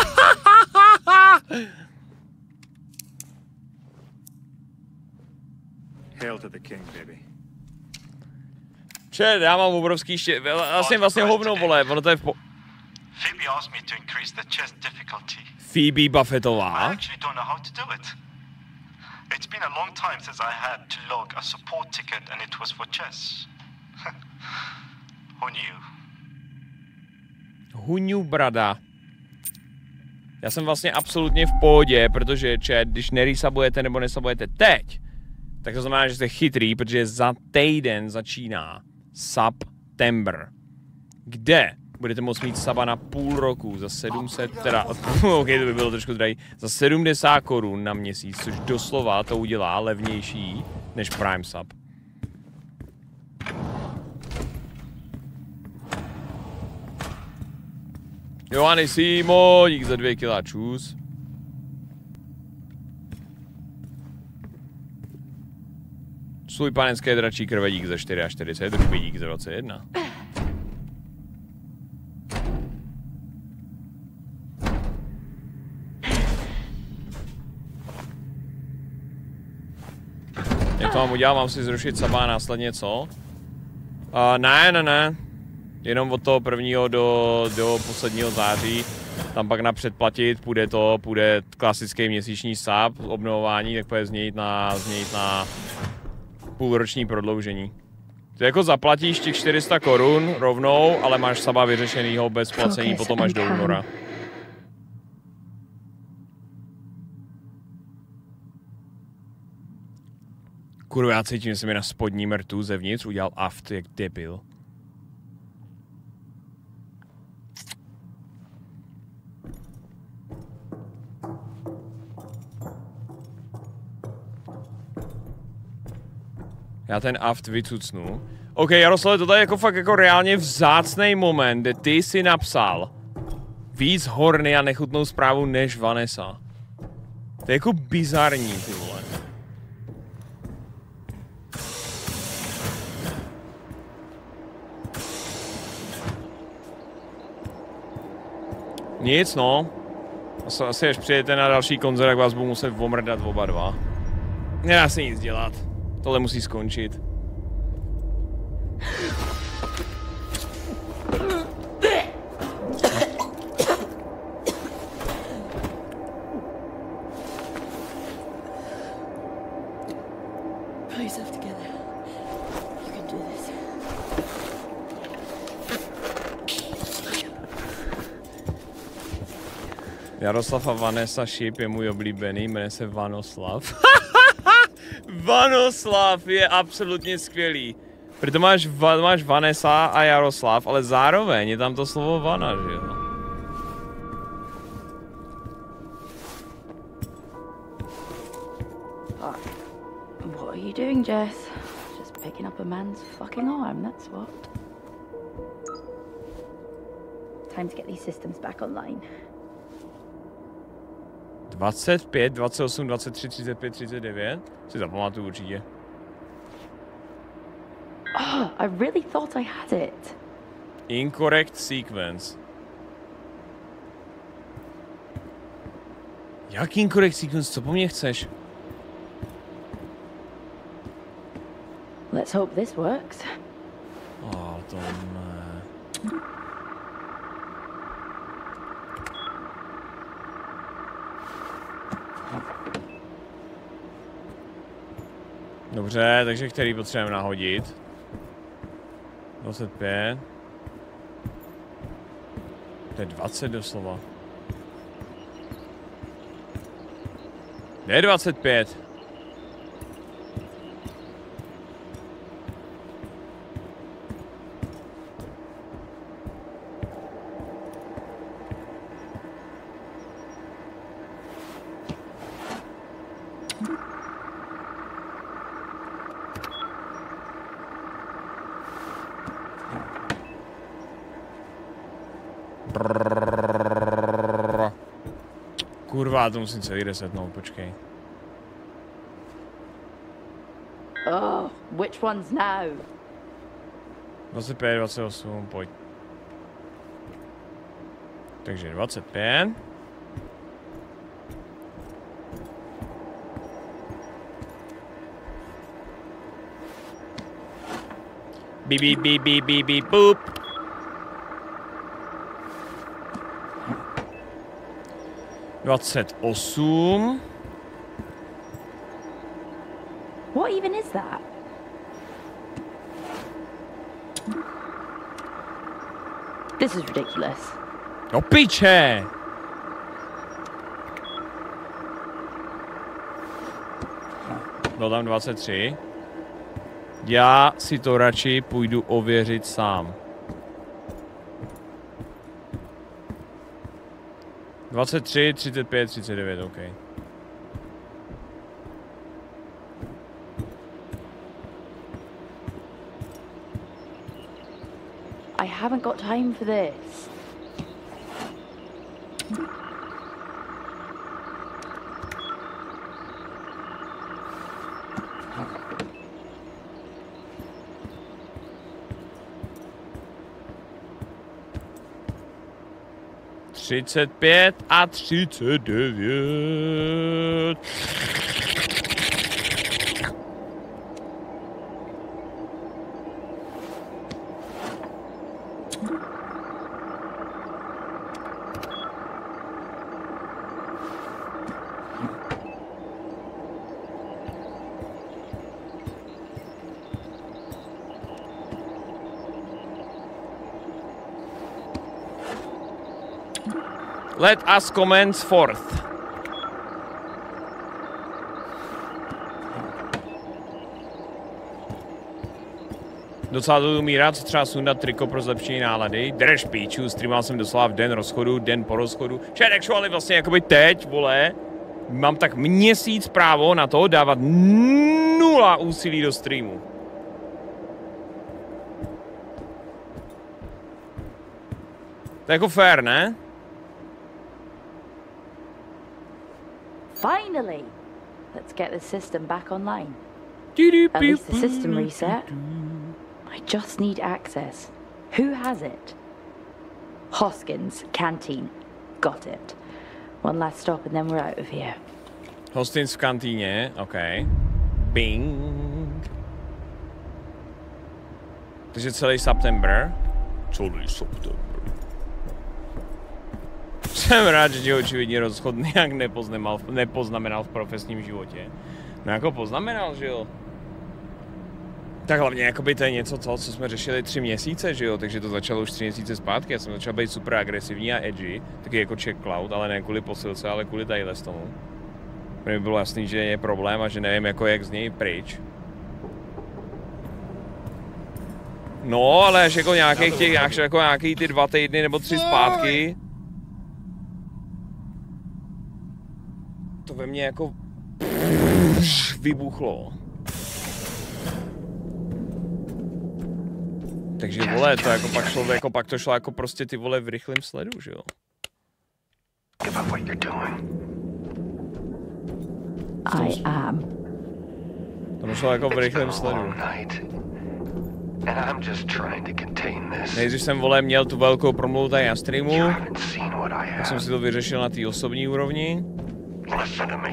Hail to the king, baby. Čet, já mám obrovský ště... Vlastně vlastně hovno, vole, ono to je v po... Phoebe asked me to increase the chest difficulty. Phoebe Buffettová. I actually don't know how to do it. It's been a long time since I had to log a support ticket and it was for chess. Who knew? Who knew, brada? Já jsem vlastně absolutně v pohodě, protože chat, když neresabujete nebo nesabujete teď, tak to znamená, že jste chytrý, protože za týden začíná September, kde budete moct mít saba na půl roku za sedm set, teda, ok, to by bylo trošku drahý, za sedmdesát korun na měsíc, což doslova to udělá levnější než Prime Sub. Johany Simo, dík za dvě kila, čus. Svůj panenské dračí krve, dík za čtyřicet čtyři, druhý dík za dvacet jedna. Jak to mám udělat? Mám si zrušit saba a následně co? Uh, ne, ne, ne. Jenom od toho prvního do, do posledního září. Tam pak na předplatit, půjde to, půjde klasický měsíční sub, obnovování, tak půjde změnit na, změnit na půlroční prodloužení. Ty jako zaplatíš těch čtyři sta korun rovnou, ale máš saba vyřešenýho bez placení potom až do února. Kurva, já cítím, že se mi na spodní mrtu zevnitř udělal aft, jak debil. Já ten aft vycucnu. OK, Jaroslave, to je jako fakt jako reálně vzácný moment, kde ty si napsal víc horny a nechutnou zprávu než Vanessa. To je jako bizarní, ty vole. Nic, no. Asi, asi až přijete na další koncert, tak vás budu muset omrdat oba dva. Nedá se nic dělat. Tohle musí skončit. Jaroslav a Vanessa Ship je můj oblíbený, jmenuje se Vanoslav. Vanoslav je absolutně skvělý. Proto máš, máš Vanessa a Jaroslav, ale zároveň je tam to slovo Vana, že jo? What are you doing, Jess? Just picking up a man's fucking arm, that's what. Time to get these systems back online. dvacet pět, dvacet osm, dvacet tři, třicet pět, třicet devět? Si zapamatuju určitě. Oh, I really thought I had it. Incorrect sequence. Jak incorrect sequence? Co po mně chceš? Let's hope this works. Oh, to ne. Dobře, takže který potřebujeme nahodit? dvacet pět. To je dvacet doslova. Kde je dvacet pět? Kurva, to musím celý resetnout, počkej. Oh, which one's now? dvacet pět, dvacet osm, pojď. Takže dvacet pět. Bí, bí, bí, bí, bí, bí, boop. dvacet osm. What even is that? This is ridiculous. No piče! Byl tam dvacet tři. Já si to radši půjdu ověřit sám. dvacet tři, třicet pět, třicet devět, OK. I haven't got time for this. třicet pět a třicet devět. Let us commence forth. Docela to umírá, co třeba sundat triko pro zlepšení nálady. Drž píču, streamoval jsem doslova v den rozchodu, den po rozchodu. Chat actually vlastně jakoby teď, vole, mám tak měsíc právo na to dávat nula úsilí do streamu. To je jako fair, ne? Finally! Let's get the system back online. At least the system reset. I just need access. Who has it? Hoskins, canteen. Got it. One last stop and then we're out of here. Hoskins v kantýně, OK. Bing. Takže celý September. Celý September. Jsem rád, že tě očividně rozchod nějak nepoznamenal v profesním životě. No jako poznamenal, že jo? Tak hlavně jakoby to je něco, co, co jsme řešili tři měsíce, že jo? Takže to začalo už tři měsíce zpátky. Já jsem začal být super agresivní a edgy, taky jako check cloud, ale ne kvůli posilce, ale kvůli tadyhle z tomu. Mně bylo jasný, že je problém a že nevím jako jak z něj pryč. No, ale až jako nějakých těch, až jako nějaký ty dva týdny nebo tři zpátky, to ve mně jako vybuchlo. Takže vole, to jako pak šlo, jako pak to šlo jako prostě ty vole v rychlém sledu, že jo? I am. To šlo jako v rychlém sledu. Nejdřív jsem vole měl tu velkou promluvu tady na streamu, tak jsem si to vyřešil na té osobní úrovni. Listen to me.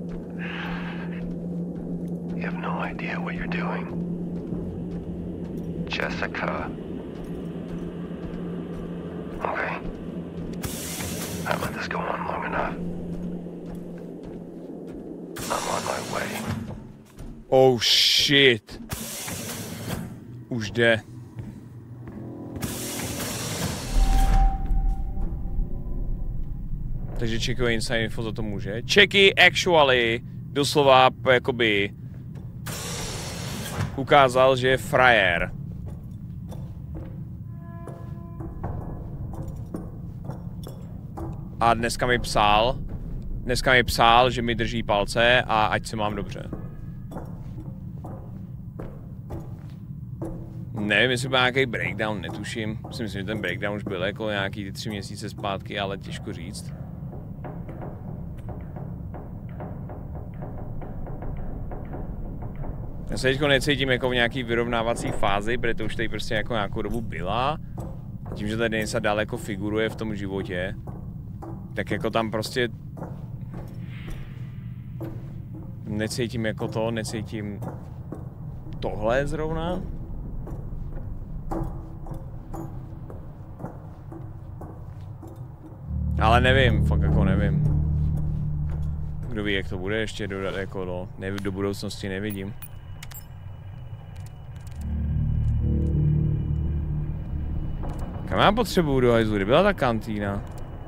You have no idea what you're doing. Jessica. Okay. I've let this go on long enough. I'm on my way. Oh shit. Už jde. Takže Čekyho inside info za to může. Čeky actually doslova jakoby ukázal, že je frajer. A dneska mi psal, dneska mi psal, že mi drží palce a ať se mám dobře. Nevím, jestli byl nějaký breakdown, netuším. Myslím, že ten breakdown už byl jako nějaký ty tři měsíce zpátky, ale těžko říct. Já se teďko necítím jako v nějaký vyrovnávací fázi, protože to už tady prostě jako nějakou dobu byla. Tím, že tady Denisa daleko figuruje v tom životě, tak jako tam prostě necítím jako to, necítím tohle zrovna. Ale nevím, fakt jako nevím. Kdo ví, jak to bude ještě do, jako do, ne, do budoucnosti nevidím. Kam já potřebuju do hajzlu? Kde byla ta kantýna?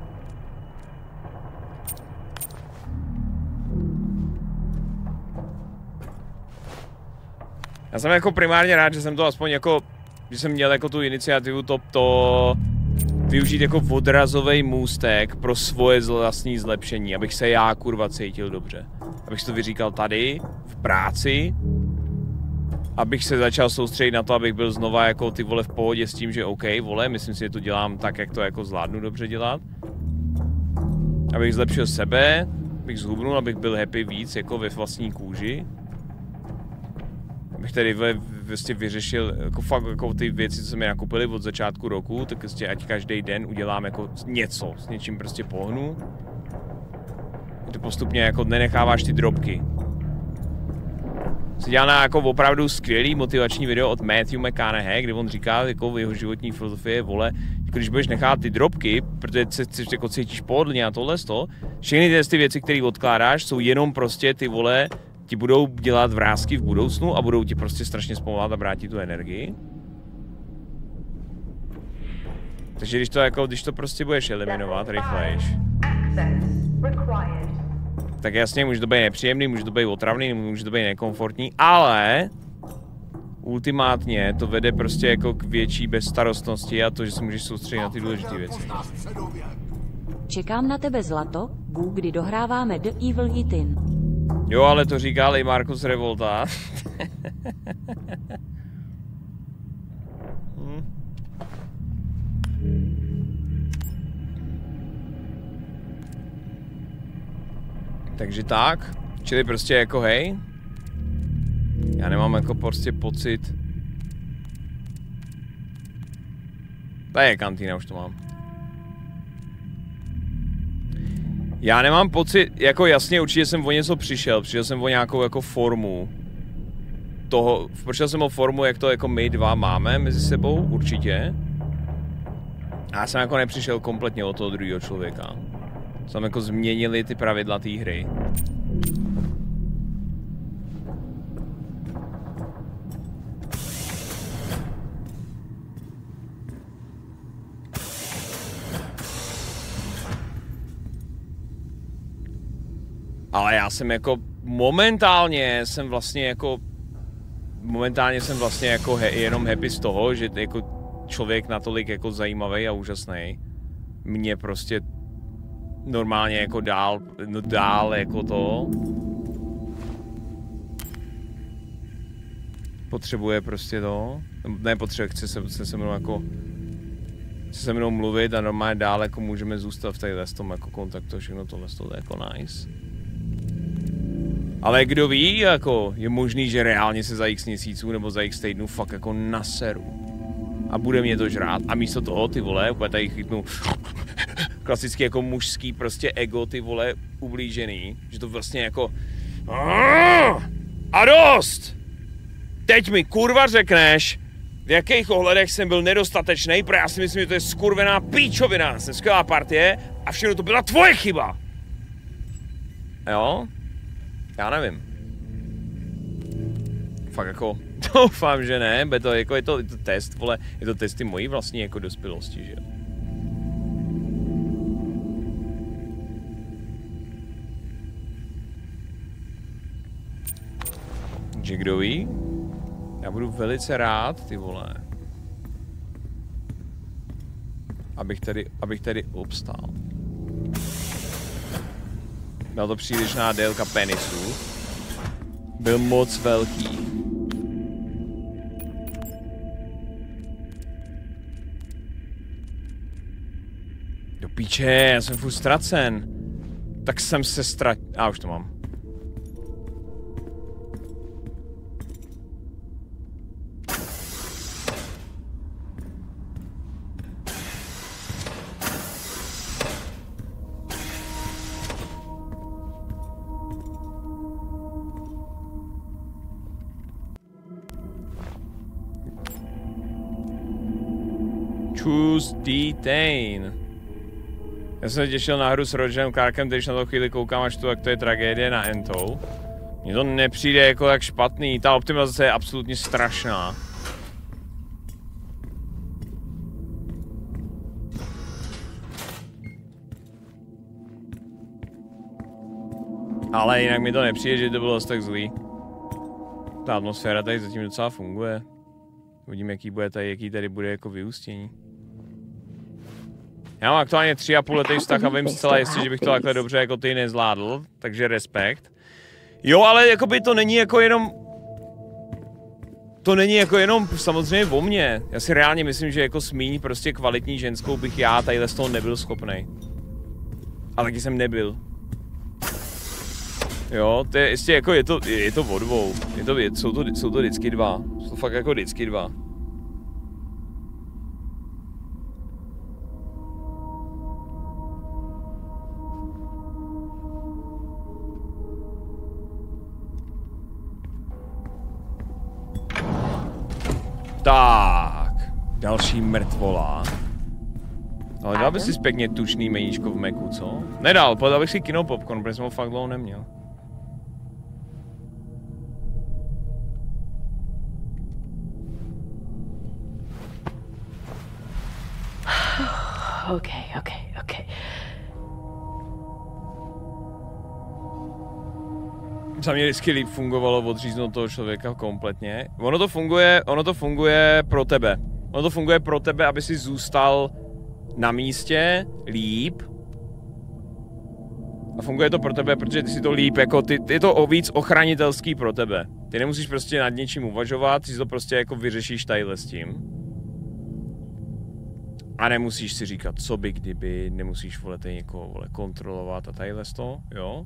Já jsem jako primárně rád, že jsem to aspoň jako, že jsem měl jako tu iniciativu to, to využít jako odrazový můstek pro svoje vlastní zlepšení, abych se já kurva cítil dobře. Abych si to vyříkal tady, v práci, abych se začal soustředit na to, abych byl znova jako ty vole v pohodě s tím, že OK, vole, myslím si, že to dělám tak, jak to jako zvládnu dobře dělat. Abych zlepšil sebe, abych zhubnul, abych byl happy víc jako ve vlastní kůži. Abych tady vlastně vyřešil jako fakt jako ty věci, co jsme nakupili od začátku roku, tak prostě ať každý den udělám jako něco, s něčím prostě pohnu. To postupně jako nenecháváš ty drobky. Se dělá na jako opravdu skvělý motivační video od Matthew McConaughey, kde on říká, jako jeho životní filozofie, vole, jako když budeš nechat ty drobky, protože se jako cítíš pohodlně a tohle to, všechny ty věci, které odkládáš, jsou jenom prostě ty vole, ti budou dělat vrásky v budoucnu a budou ti prostě strašně zpomalovat a vrátit tu energii. Takže když to jako, když to prostě budeš eliminovat rychlejš, tak jasně, může to být nepříjemný, může to být otravný, může to být nekomfortní, ale ultimátně to vede prostě jako k větší bezstarostnosti a to, že se můžeš soustředit na ty důležité věci. Čekám na tebe, zlato, Bůh, kdy dohráváme The Evil Within. Jo, ale to říkal i Marcus Revolta. hm. Takže tak, čili prostě jako hej, já nemám jako prostě pocit, tady je kantýna, už to mám. Já nemám pocit, jako jasně, určitě jsem o něco přišel, přišel jsem o nějakou jako formu toho, přišel jsem o formu, jak to jako my dva máme mezi sebou, určitě. A já jsem jako nepřišel kompletně od toho druhého člověka. Jsme jako změnili ty pravidla té hry. Ale já jsem jako momentálně jsem vlastně jako momentálně jsem vlastně jako he, jenom happy z toho, že jako člověk natolik jako zajímavý a úžasný mě prostě normálně jako dál, no dál jako to potřebuje prostě to, ne potřebuje, chce se, chce se mnou jako chce se mnou mluvit a normálně dál jako můžeme zůstat v téhle tom jako kontaktu, všechno tohle to je jako nice. Ale kdo ví, jako je možný, že reálně se za x měsíců nebo za x týdnů fakt jako naseru. A bude mě to žrát. A místo toho, ty vole, úplně tady chytnu klasicky jako mužský prostě ego, ty vole, ublížený. Že to vlastně jako... A dost! Teď mi kurva řekneš, v jakých ohledech jsem byl nedostatečný, protože já si myslím, že to je skurvená píčovina. Jsem skvělá partie a všechno to byla tvoje chyba. Jo? Já nevím. Fakt jako, doufám, že ne, be to, jako je, to, je to test, vole, je to testy mojí vlastní jako dospělosti, že jo. Že kdo ví? Já budu velice rád, ty vole. Abych tady, abych tady obstál. Byla to přílišná délka penisu. Byl moc velký. Do píče, já jsem furt ztracen. Tak jsem se ztratil. A ah, už to mám. Choose detain. Já jsem se těšil na hru s Rogerem Clarkem, když na to chvíli koukám, až to, jak to je tragédie na Entou. Mně to nepřijde jako tak špatný, ta optimalizace je absolutně strašná. Ale jinak mi to nepřijde, že to bylo zase tak zlý. Ta atmosféra tady zatím docela funguje. Uvidíme, jaký bude tady, jaký tady bude jako vyústění. Já mám aktuálně tři a půl letý vztah a vím zcela jistě, že bych to takhle dobře jako ty nezvládl, takže respekt. Jo, ale jakoby to není jako jenom... To není jako jenom samozřejmě o mně. Já si reálně myslím, že jako smíň prostě kvalitní ženskou bych já tadyhle z toho nebyl schopnej. A taky jsem nebyl. Jo, to je jistě jako, je to, je to o dvou. Je to, je, jsou, to, jsou to vždycky dva. Jsou to fakt jako vždycky dva. Tak, další mrtvola. Ale dal by si pěkně tučný meníčko v Meku, co? Nedal, podal bych si kino popcorn, protože jsem ho fakt dlouho neměl. Okay, okay, okay. Za mě vždycky líp fungovalo odříznout toho člověka kompletně. Ono to funguje, ono to funguje pro tebe. Ono to funguje pro tebe, aby si zůstal na místě líp. A funguje to pro tebe, protože ty si to líp, jako ty, ty je to o víc ochranitelský pro tebe. Ty nemusíš prostě nad něčím uvažovat, ty si to prostě jako vyřešíš tadyhle s tím. A nemusíš si říkat, co by kdyby, nemusíš vole někoho vole kontrolovat a tadyhle z toho, jo?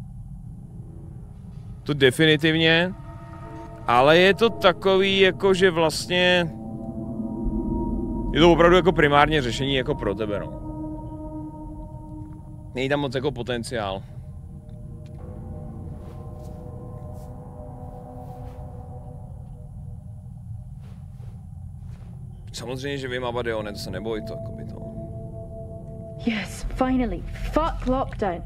To definitivně, ale je to takový jako, že vlastně je to opravdu jako primárně řešení jako pro tebe, no. Není tam moc jako potenciál. Samozřejmě, že vím, Abadeone, to se neboj, to jako by to. Yes, finally. Fuck lockdown.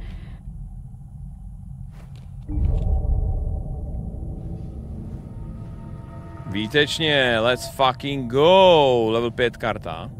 Výtečně, let's fucking go! Level pět karta.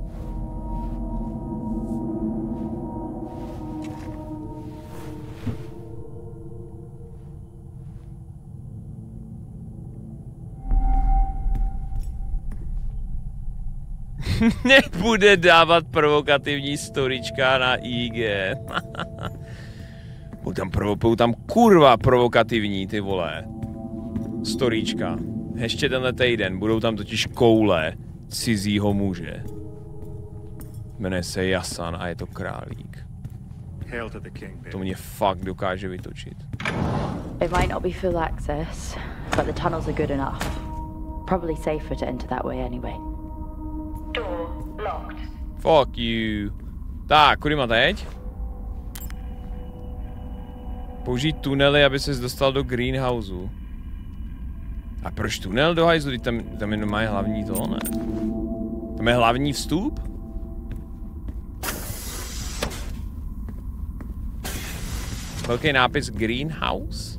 Nebude dávat provokativní storička na I G. Budou tam, provo, budou tam kurva provokativní, ty vole. Storička. Ještě tenhle týden, budou tam totiž koule cizího muže. Jmenuje se Jasan a je to králík. To mě fakt dokáže vytočit. It might not be full access, but the tunnels are good enough. Probably safer to enter that way anyway. Door locked. Fuck you. Tak, kudy má teď? Použít tunely, aby ses dostal do greenhouseu. A proč tunel do hajzlu? Tam, tam je normálně hlavní to, ne? Tam je hlavní vstup? Velký nápis Greenhouse?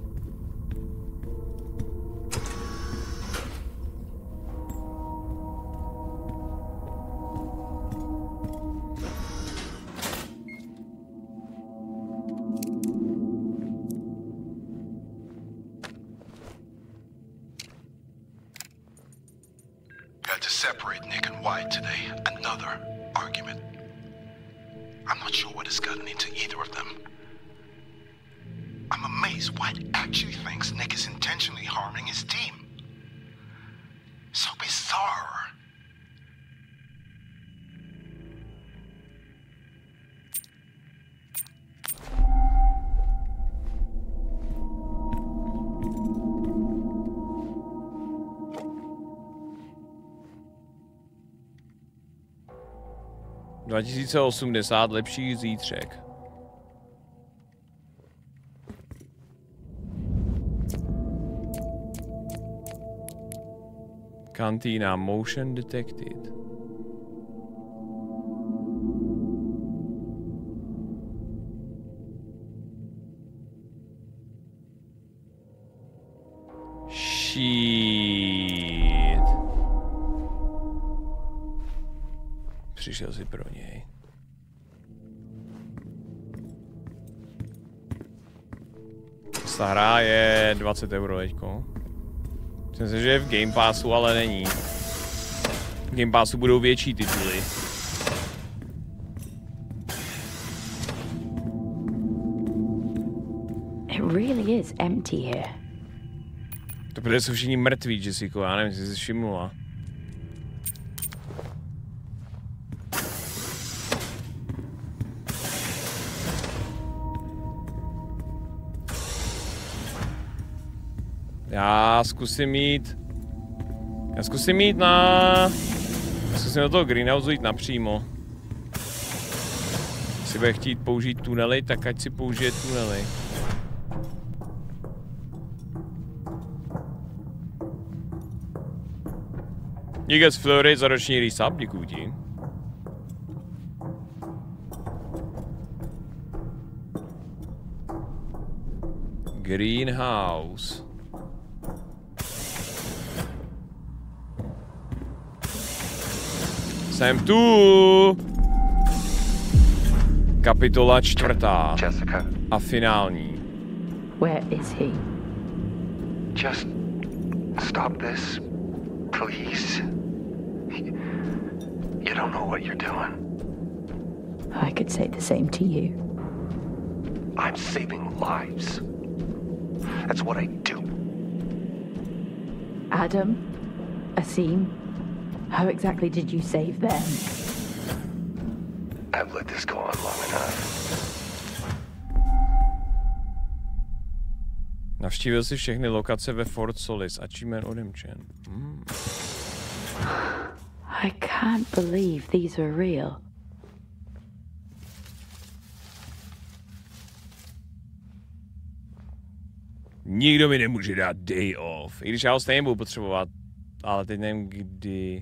Had to separate Nick and Wyatt today. Another argument. I'm not sure what has gotten into either of them. I'm amazed Wyatt actually thinks Nick is intentionally harming his team. So bizarre. dva tisíce osmdesát, lepší zítřek. Kantýna, motion detected. Shit. Přišel si pro něj. Ta hra je dvacet euro teďko. Myslím si, že je v Game Passu, ale není. V Game Passu budou větší tituly. It really is empty here. To protože jsou všichni mrtví, Jessico, já nevím, jestli jsi všimnula. Já zkusím jít... Já zkusím jít na... Já zkusím do toho greenhouse jít napřímo. Jestli bude chtít použít tunely, tak ať si použije tunely. Díky z Flory za roční resub, děkuju ti. Greenhouse. Jsem tu. Kapitola čtvrtá. Jessica. A finální. Where is he? Just stop this, please. You don't know what you're doing. I could say the same to you. I'm saving lives. That's what I do. Adam? Asim? How exactly did you save them? I've let this go on long enough. Navštívil si všechny lokace ve Fort Solis. Achievement odemčen. Hmm. I can't believe these are real. Nikdo mi nemůže dát day off. I když já ho stejně budu potřebovat. Ale teď nevím kdy.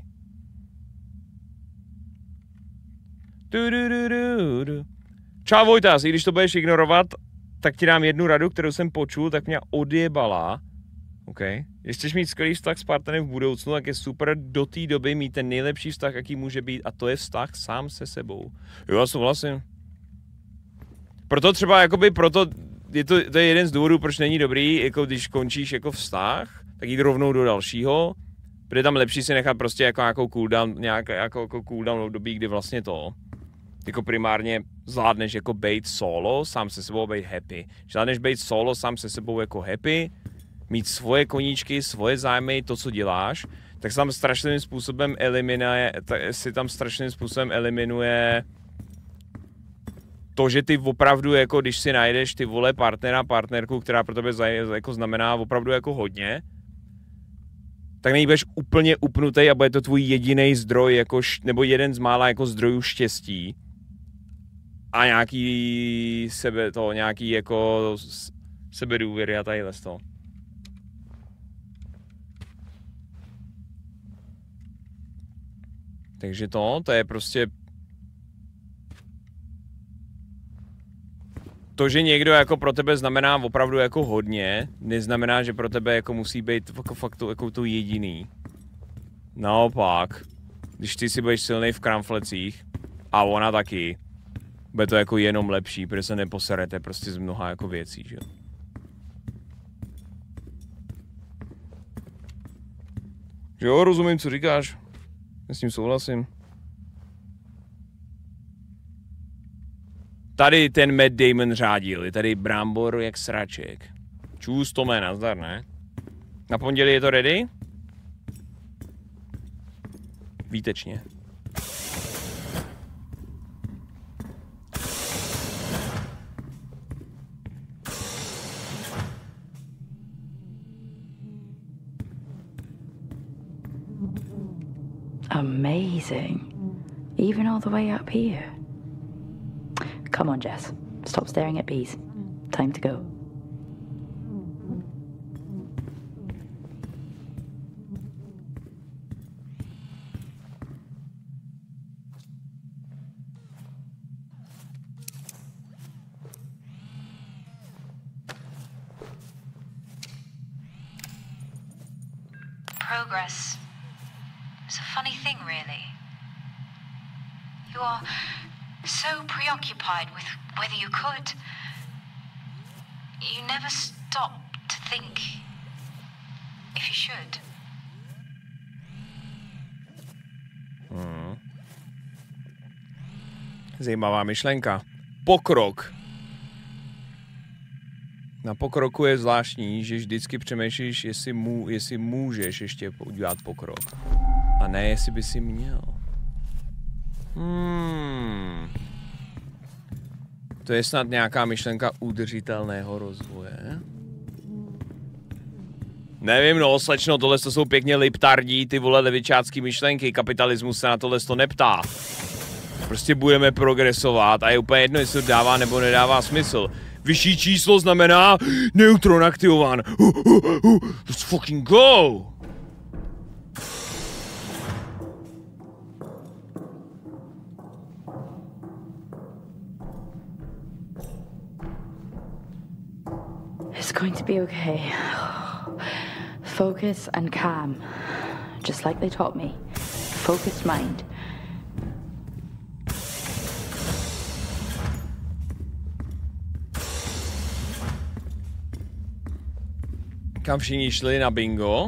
Čau Vojtas, i když to budeš ignorovat, tak ti dám jednu radu, kterou jsem počul, tak mě odjebala. OK. Když chceš mít skvělý vztah s partnerem v budoucnu, tak je super do té doby mít ten nejlepší vztah, jaký může být, a to je vztah sám se sebou. Jo, já souhlasím. Proto třeba, jakoby, proto je to, to je jeden z důvodů, proč není dobrý, jako když končíš jako vztah, tak jít rovnou do dalšího. Protože tam lepší si nechat prostě jako nějakou cooldown, nějak, jako, jako cooldown období, kdy vlastně to jako primárně zvládneš jako bejt solo, sám se sebou bejt happy. Zvládneš bejt solo, sám se sebou jako happy, mít svoje koníčky, svoje zájmy, to, co děláš, tak se tam strašným způsobem eliminuje, si tam strašným způsobem eliminuje to, že ty opravdu jako, když si najdeš ty vole partnera, partnerku, která pro tebe jako znamená opravdu jako hodně, tak nejbudeš úplně upnutý a bude to tvůj jediný zdroj, jako, nebo jeden z mála jako zdrojů štěstí. A nějaký sebe, to, nějaký jako sebedůvěry a tadyhle z toho. Takže to, to je prostě... To, že někdo jako pro tebe znamená opravdu jako hodně, neznamená, že pro tebe jako musí být jako fakt to, jako to jediný. Naopak, když ty si budeš silnej v kramflecích a ona taky, bude to jako jenom lepší, protože se neposerete prostě z mnoha jako věcí, že jo. Že jo, rozumím, co říkáš. Já s tím souhlasím. Tady ten Matt Damon řádil, je tady Brambor jak sraček. Čus, Tome, nazdar, ne? Na pondělí je to ready? Výtečně. Amazing. Even all the way up here. Come on, Jess. Stop staring at bees. Time to go. progress is a funny thing, really. You are so preoccupied with whether you could. You never stop to think if you should. Hmm. Zajímavá myšlenka. Pokrok. Na pokroku je zvláštní, že vždycky přemýšlíš, jestli, mů, jestli můžeš ještě udělat pokrok. A ne, jestli by si měl. Hmm. To je snad nějaká myšlenka udržitelného rozvoje. Nevím, no, slečno, tohle to jsou pěkně liptardí, ty vole levičácký myšlenky, kapitalismus se na tohle to neptá. Prostě budeme progresovat a je úplně jedno, jestli to dává nebo nedává smysl. Vyšší číslo znamená neutron aktivován. Uh, uh, uh, let's fucking go! It's going to be okay. Focus and calm. Just like they taught me. Focused mind. Kam všichni šli na bingo?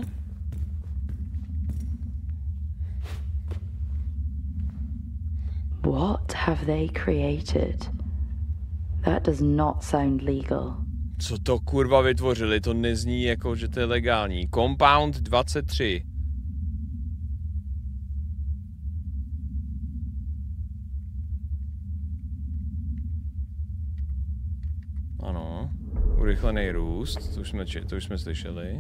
What have they created? That does not sound legal. Co to kurva vytvořili? To nezní jako, že to je legální. Compound dvacet tři. Ano. Urychlený růst. To už jsme, to už jsme slyšeli.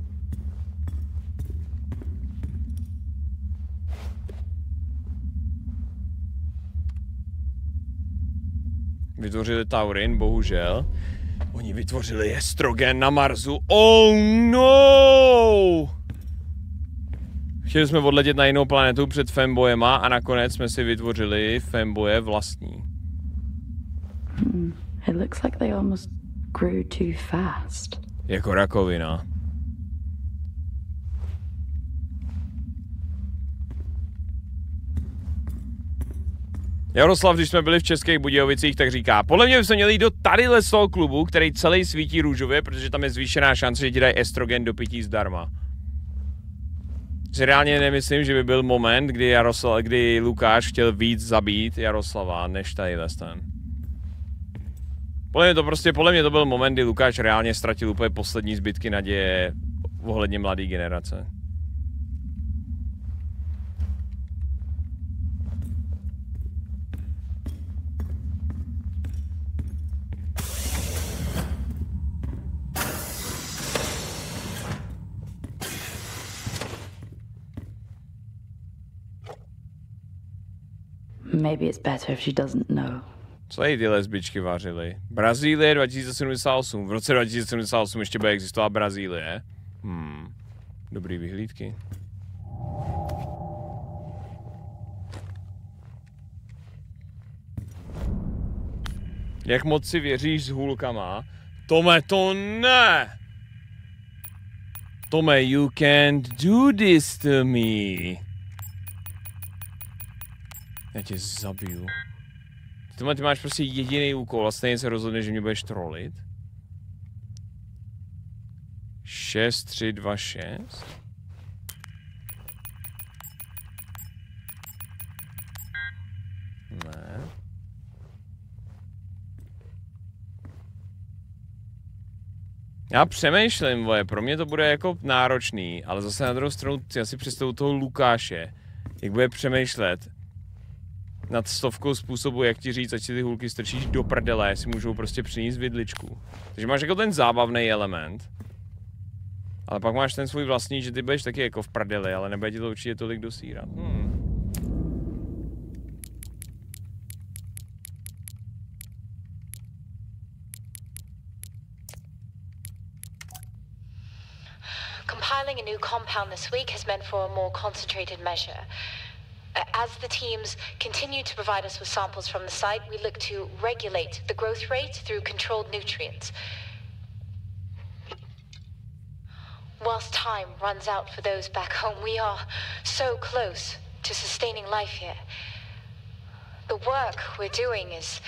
Vytvořili taurin, bohužel. Oni vytvořili estrogen na Marsu. Oh no! Chtěli jsme odletět na jinou planetu před femboyema a nakonec jsme si vytvořili femboje vlastní. Hmm. It looks like they almost grew too fast. Jako rakovina. Jaroslav, když jsme byli v Českých Budějovicích, tak říká, podle mě bychom měli jít do tadyhle z toho klubu, který celý svítí růžově, protože tam je zvýšená šance, že ti dají estrogen do pití zdarma. Že reálně nemyslím, že by byl moment, kdy, Jaroslav, kdy Lukáš chtěl víc zabít Jaroslava, než tadyhle ten. Podle mě to prostě, podle mě to byl moment, kdy Lukáš reálně ztratil úplně poslední zbytky naděje ohledně mladé generace. Maybe it's better if she doesn't know. Co jí ty lesbičky vařily? Brazílie dva tisíce sedmdesát osm. V roce dva tisíce sedmdesát osm ještě bude existovat Brazílie. Hmm. Dobrý vyhlídky. Jak moc si věříš s hůlkama? Tome, to ne! Tome, you can't do this to me. Já tě zabiju. Tome, ty máš prostě jediný úkol a stejně se rozhodne, že mě budeš trolit. šest, tři, dva, šest. Ne. Já přemýšlím, voje, pro mě to bude jako náročný, ale zase na druhou stranu já si představu toho Lukáše, jak bude přemýšlet nad stovkou způsobů, jak ti říct, ať si ty hůlky strčíš do prdele, si můžou prostě přinést vidličku. Takže máš jako ten zábavný element, ale pak máš ten svůj vlastní, že ty budeš taky jako v prdeli, ale nebude ti to určitě tolik dosírat. Hmm. Compiling a new compound this week has meant for a more concentrated measure. As the teams continue to provide us with samples from the site, we look to regulate the growth rate through controlled nutrients. whilst time runs out for those back home, we are so close to sustaining life here. The work we're doing is...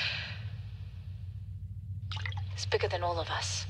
is bigger than all of us.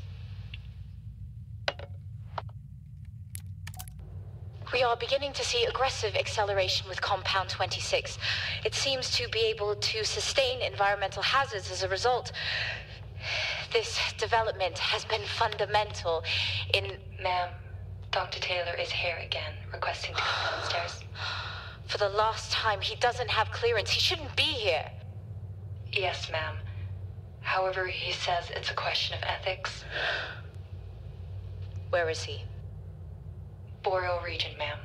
We are beginning to see aggressive acceleration with Compound twenty-six. It seems to be able to sustain environmental hazards as a result. This development has been fundamental in... Ma'am, Doctor Taylor is here again, requesting to come downstairs. For the last time, he doesn't have clearance. He shouldn't be here. Yes, ma'am. However, he says it's a question of ethics. Where is he? Boreal region, ma'am.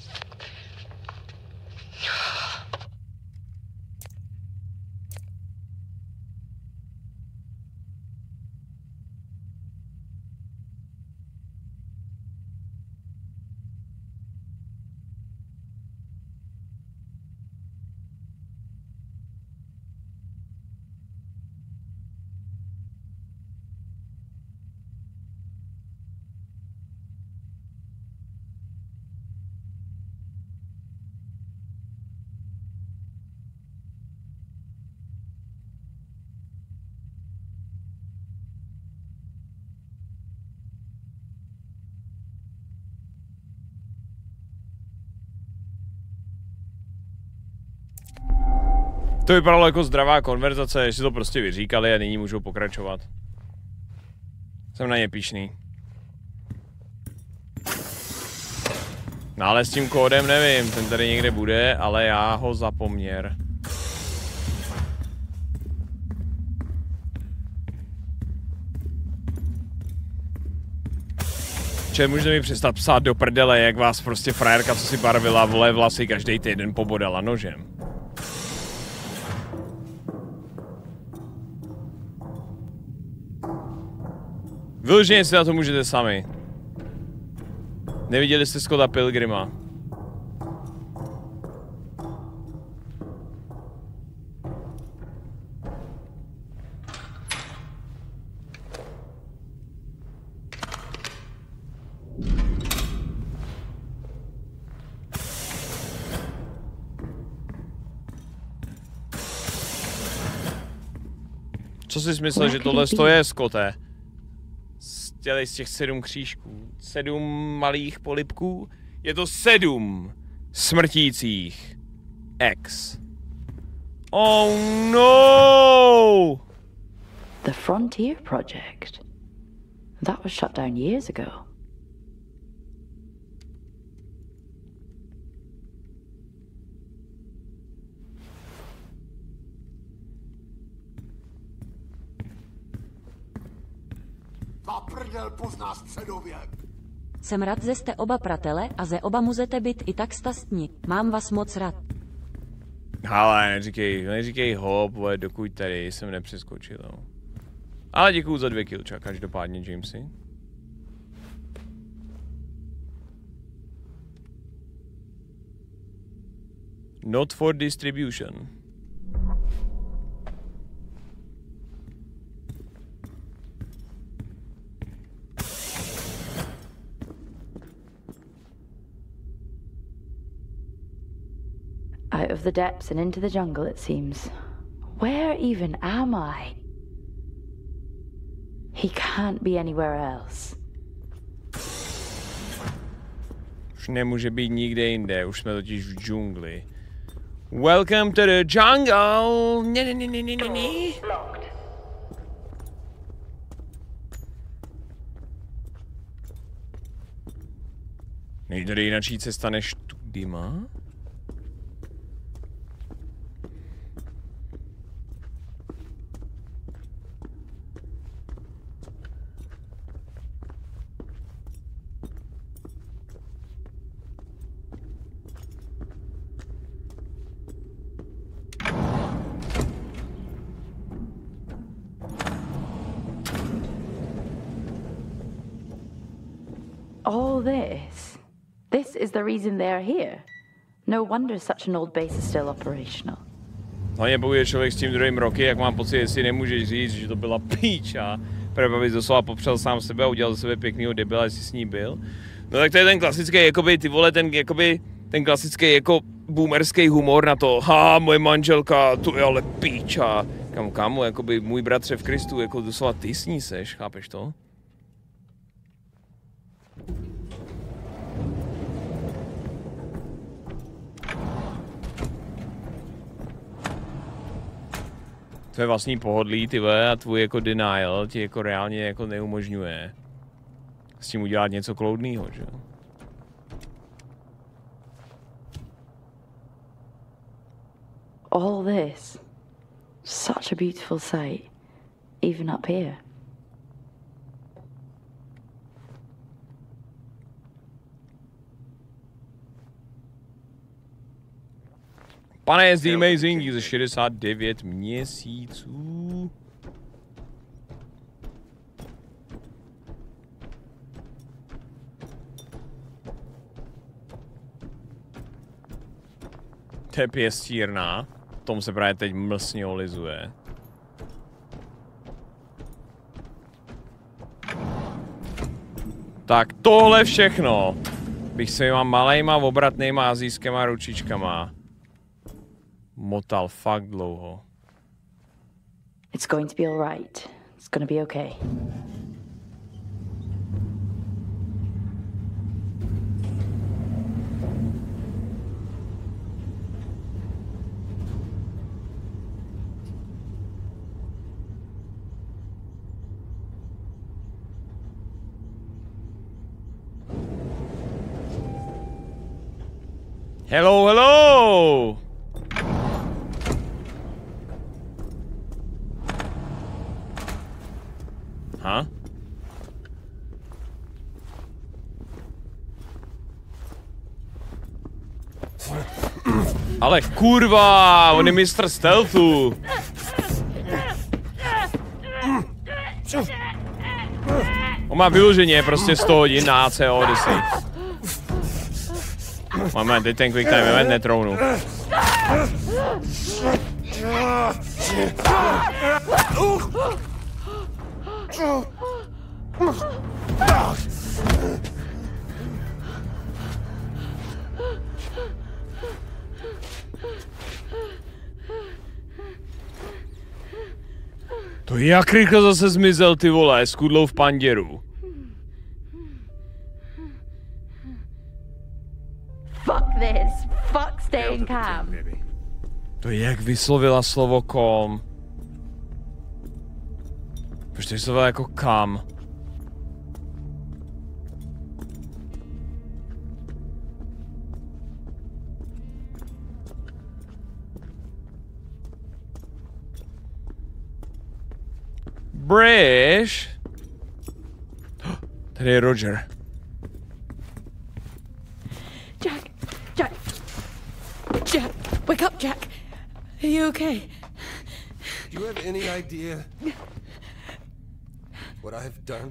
To vypadalo jako zdravá konverzace, že si to prostě vyříkali a nyní můžou pokračovat. Jsem na ně pyšný. No ale s tím kódem nevím, ten tady někde bude, ale já ho zapomněr. Če, můžete mi přestat psát do prdele, jak vás prostě frajerka, co si barvila, vole, vlasy každý týden pobodala nožem. Vyloženě si na to můžete sami. Neviděli jste Scotta Pilgrima. Co jsi myslel, že tohle je, Scotte? Dělej z těch sedm křížků. Sedm malých polibků. Je to sedm smrtících X. Oh no! The Frontier Project. That was shut down years ago. Pozná středověk. Jsem rád, že jste oba pratele a ze oba můžete být i tak stastní. Mám vás moc rád. Ale neříkej, neříkej hop, vole, dokud tady jsem nepřeskočil. No. Ale děkuju za dvě kilča, každopádně, Jamesy. Not for distribution. Out of the depths and into the jungle, it seems. Where even am I? He can't be anywhere else. Už nemůže být nikde jinde, už jsme totiž v džungli. Welcome to the jungle! Ne, ne, ne, ne, ne, ne. Není tady jinačí cesta než tudy, má? All this? This is the reason they're here. No wonder such an old base is still operational. Hlavně bojuje člověk s tím druhým roky, jak mám pocit, jestli nemůžeš říct, že to byla píča. Protože bys doslova popřel sám sebe a udělal ze sebe pěknýho debila, jestli s ní byl. No tak to je ten klasický, jakoby, ty vole, ten, jakoby, ten klasický, jako boomerský humor na to. Ha, moje manželka, tu je ale píča. Kam, kamu, jakoby, můj bratře v Kristu, jako doslova ty s ní seš, chápeš to? Tvé vlastní pohodlí, ty vole, a tvůj jako denial ti jako reálně jako neumožňuje s tím udělat něco kloudnýho, že jo? All this, such a beautiful sight, even up here. Pane, je The Amazing za šedesát devět měsíců. To je pěstírna. Tom se právě teď mlsně olizuje. Tak tohle všechno bych se těma malejma obratnýma asijskýma ručičkama motal fakt dlouho. It's going to be all right. It's going to be okay. Hello, hello! Ha? Ale kurva, on je mistr stealthu. On má vyloženě prostě sto hodin na A C O Odyssey. Moment, teď ten quick time event netrounu. To jak rychle zase zmizel, ty vole, s kudlou v panděru. Fuck this. Fuck staying calm. To jak vyslovila slovo kom. Proč to vyslovila jako kam? Brish. Tady je Roger. Jack, Jack, Jack, wake up, Jack. Are you okay? Do you have any idea what I have done?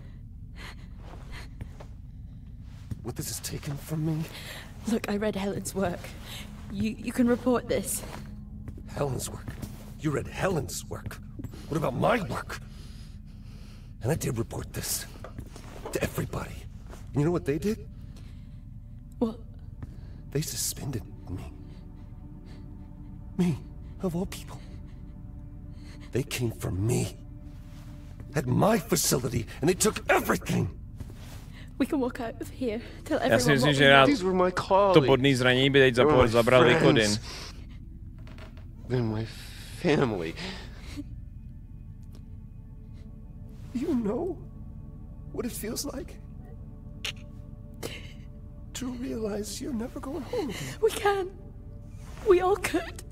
What this has taken from me? Look, I read Helen's work. You you can report this. Helen's work? You read Helen's work? What about my work? And I did report this to everybody. And you know what they did? What? They suspended me. Me, of all people. They came for me. At my facility, and they took everything. We can walk out of here. Tell Já si everyone myslím, že what rád we know. to bodný zranění by teď zapor zabral Vykodin. They're my family. You know what it feels like to realize you're never going home again. We can. We all could.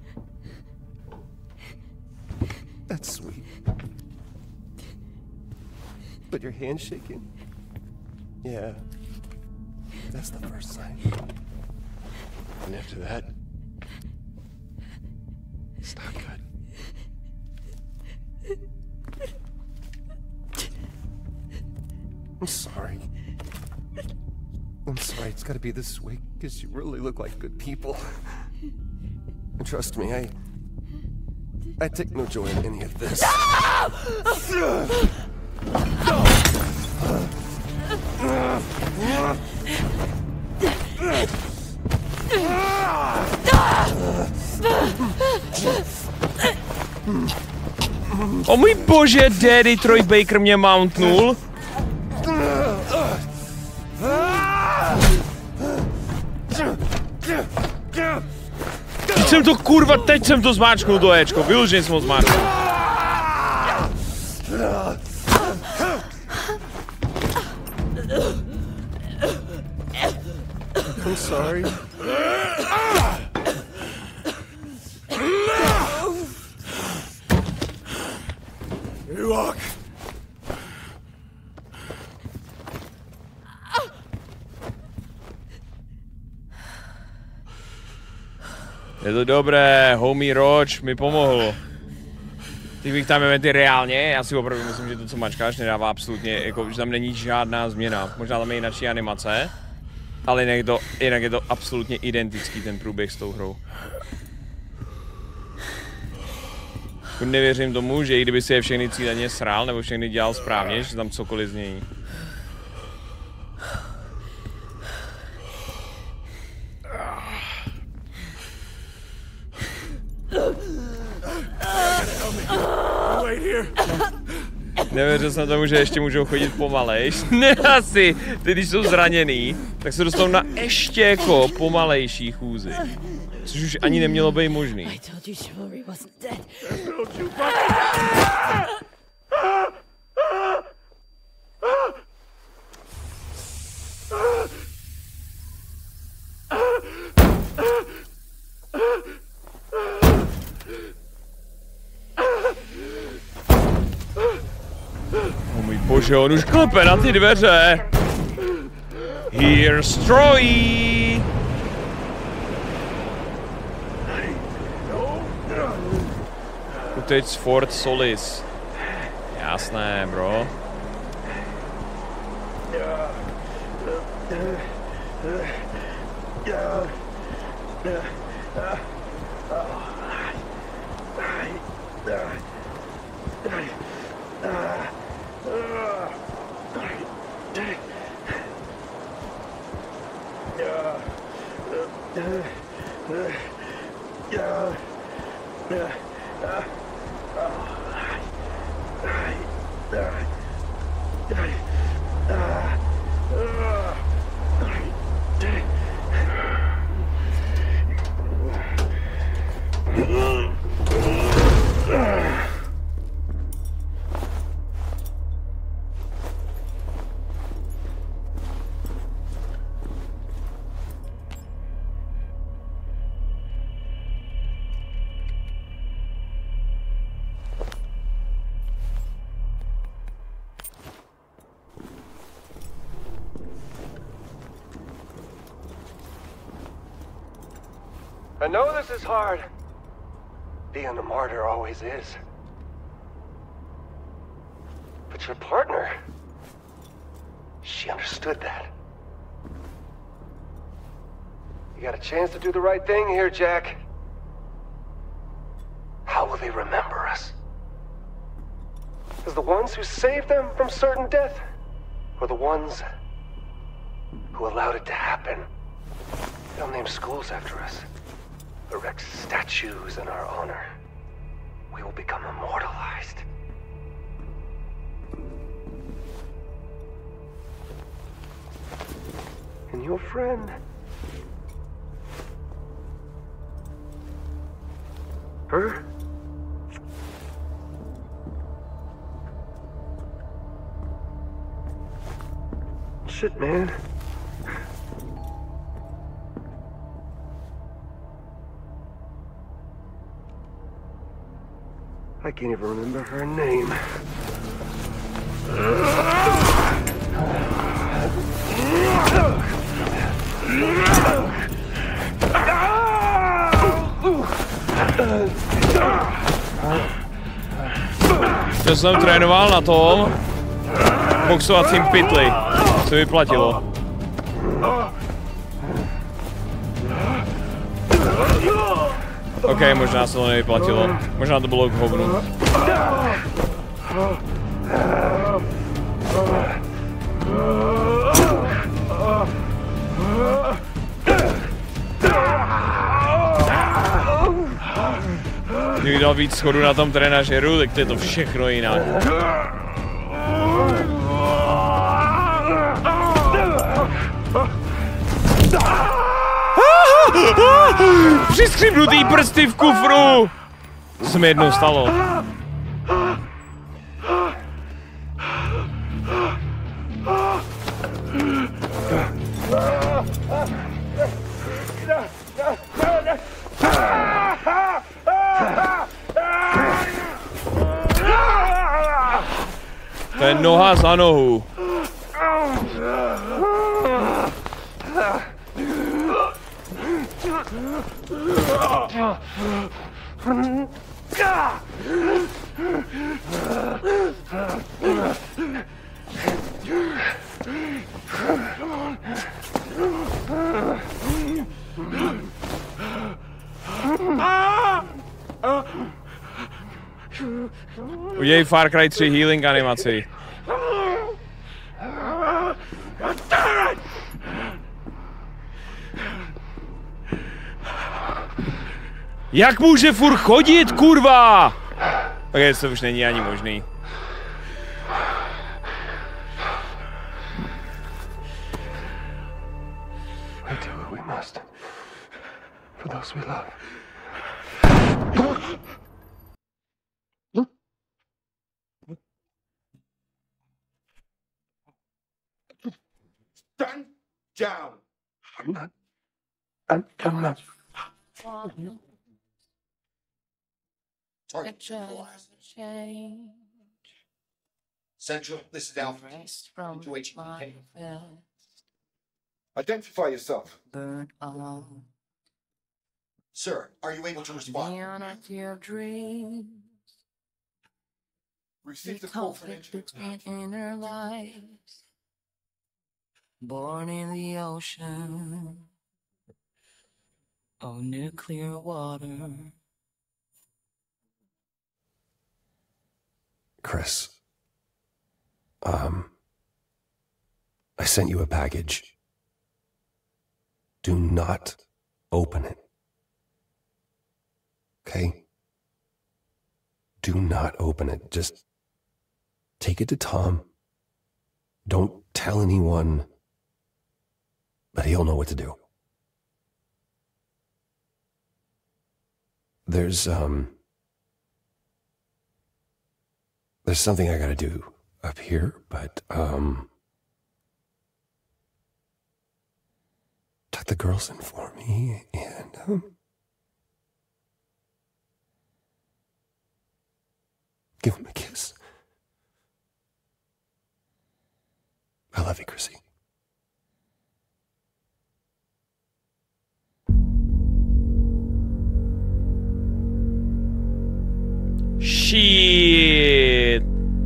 That's sweet. But your hand's shaking. Yeah. That's the first sign. And after that, it's not good. I'm sorry. I'm sorry it's gotta be this way, because you really look like good people. And trust me, I... I take no joy in any of this. O můj bože, Daddy Troy Baker mě mountnul. Teď jsem to, kurva, teď jsem to zmáčknul do Ečko, vyloženě jsem ho zmáčknul. I'm sorry. Ewok! Je to dobré, homie Roach mi pomohl. Ty bych tam eventy reálně, já si opravdu myslím, že to, co mačkáš, nedává absolutně, jako, že tam není žádná změna. Možná tam je jináčí animace, ale jinak, to, jinak je to absolutně identický ten průběh s tou hrou. Nevěřím tomu, že i kdyby si je všechny cíleně srál, nebo všechny dělal správně, že tam cokoliv změní. Nevěřil jsem tomu, že ještě můžou chodit pomalejš. Ne asi, ty když jsou zraněný, tak se dostanou na ještě jako pomalejší chůzi. Což už ani nemělo být možný. O můj bože, on už klepe na ty dveře. Here's Troy! Uteč z Fort Solis. Jasné, bro. I know this is hard. Being a martyr always is. But your partner, she understood that. You got a chance to do the right thing here, Jack. How will they remember us? As the ones who saved them from certain death? Or the ones who allowed it to happen? They'll name schools after us. Erect statues in our honor. We will become immortalized. And your friend... her? Shit, man. I can't even remember her name. To jsem trénoval na tom boxovacím pytli. Se vyplatilo. OK, možná se to nevyplatilo. Možná to bylo k hovnu. Kdyby dal víc schodu na tom trenažeru, tak to je to všechno jinak. Přiskřipnutý prsty v kufru! Se mi jednou stalo. To je noha za nohu. Udělej Far Cry tři healing animaci. Jak může furt chodit, kurva? Ok, to už není ani možný. We do what we must for those we love. Stand down. I'm not. I'm, I'm not. Target change. Central, this is Alpha. From to H K. Identify yourself. Burn on. Sir, are you able to respond? Beyond your dreams. Receive the call for entry. Between inner lives. Born in the ocean of nuclear water. Chris, um, I sent you a package. Do not open it. Okay? Do not open it. Just take it to Tom. Don't tell anyone, but he'll know what to do. There's, um... There's something I gotta do up here, but, um... tuck the girls in for me, and, um... give them a kiss. I love you, Chrissy. Shit.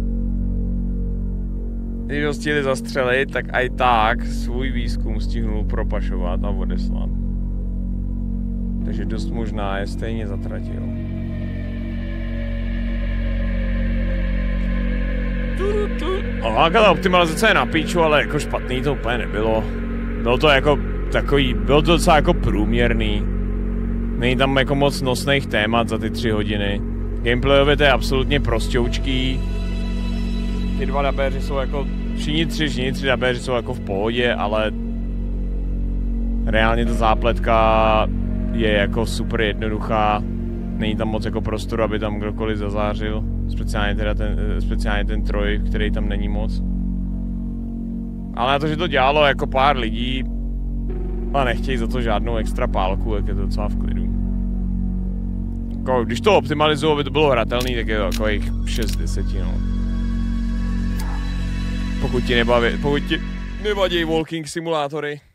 Když ho stihli zastřelit, tak aj tak svůj výzkum stihnul propašovat a odeslat. Takže dost možná je stejně zatratil. A ta optimalizace je na píču, ale jako špatný to úplně nebylo. Bylo to jako takový, bylo to docela jako průměrný. Není tam jako moc nosných témat za ty tři hodiny. Gameplayově to je absolutně prostoučký. Ty dva dabéři jsou jako, všichni tři, všichni tři dabéři jsou jako v pohodě, ale reálně ta zápletka je jako super jednoduchá. Není tam moc jako prostoru, aby tam kdokoliv zazářil. Speciálně teda ten, speciálně ten troj, který tam není moc. Ale na to, že to dělalo jako pár lidí a nechtějí za to žádnou extra pálku, jak je to docela v klidu. Jako, když to optimalizuju, aby to bylo hratelný, tak je to takových šest z deseti, no. Pokud ti nebaví, pokud ti nevadí walking simulátory.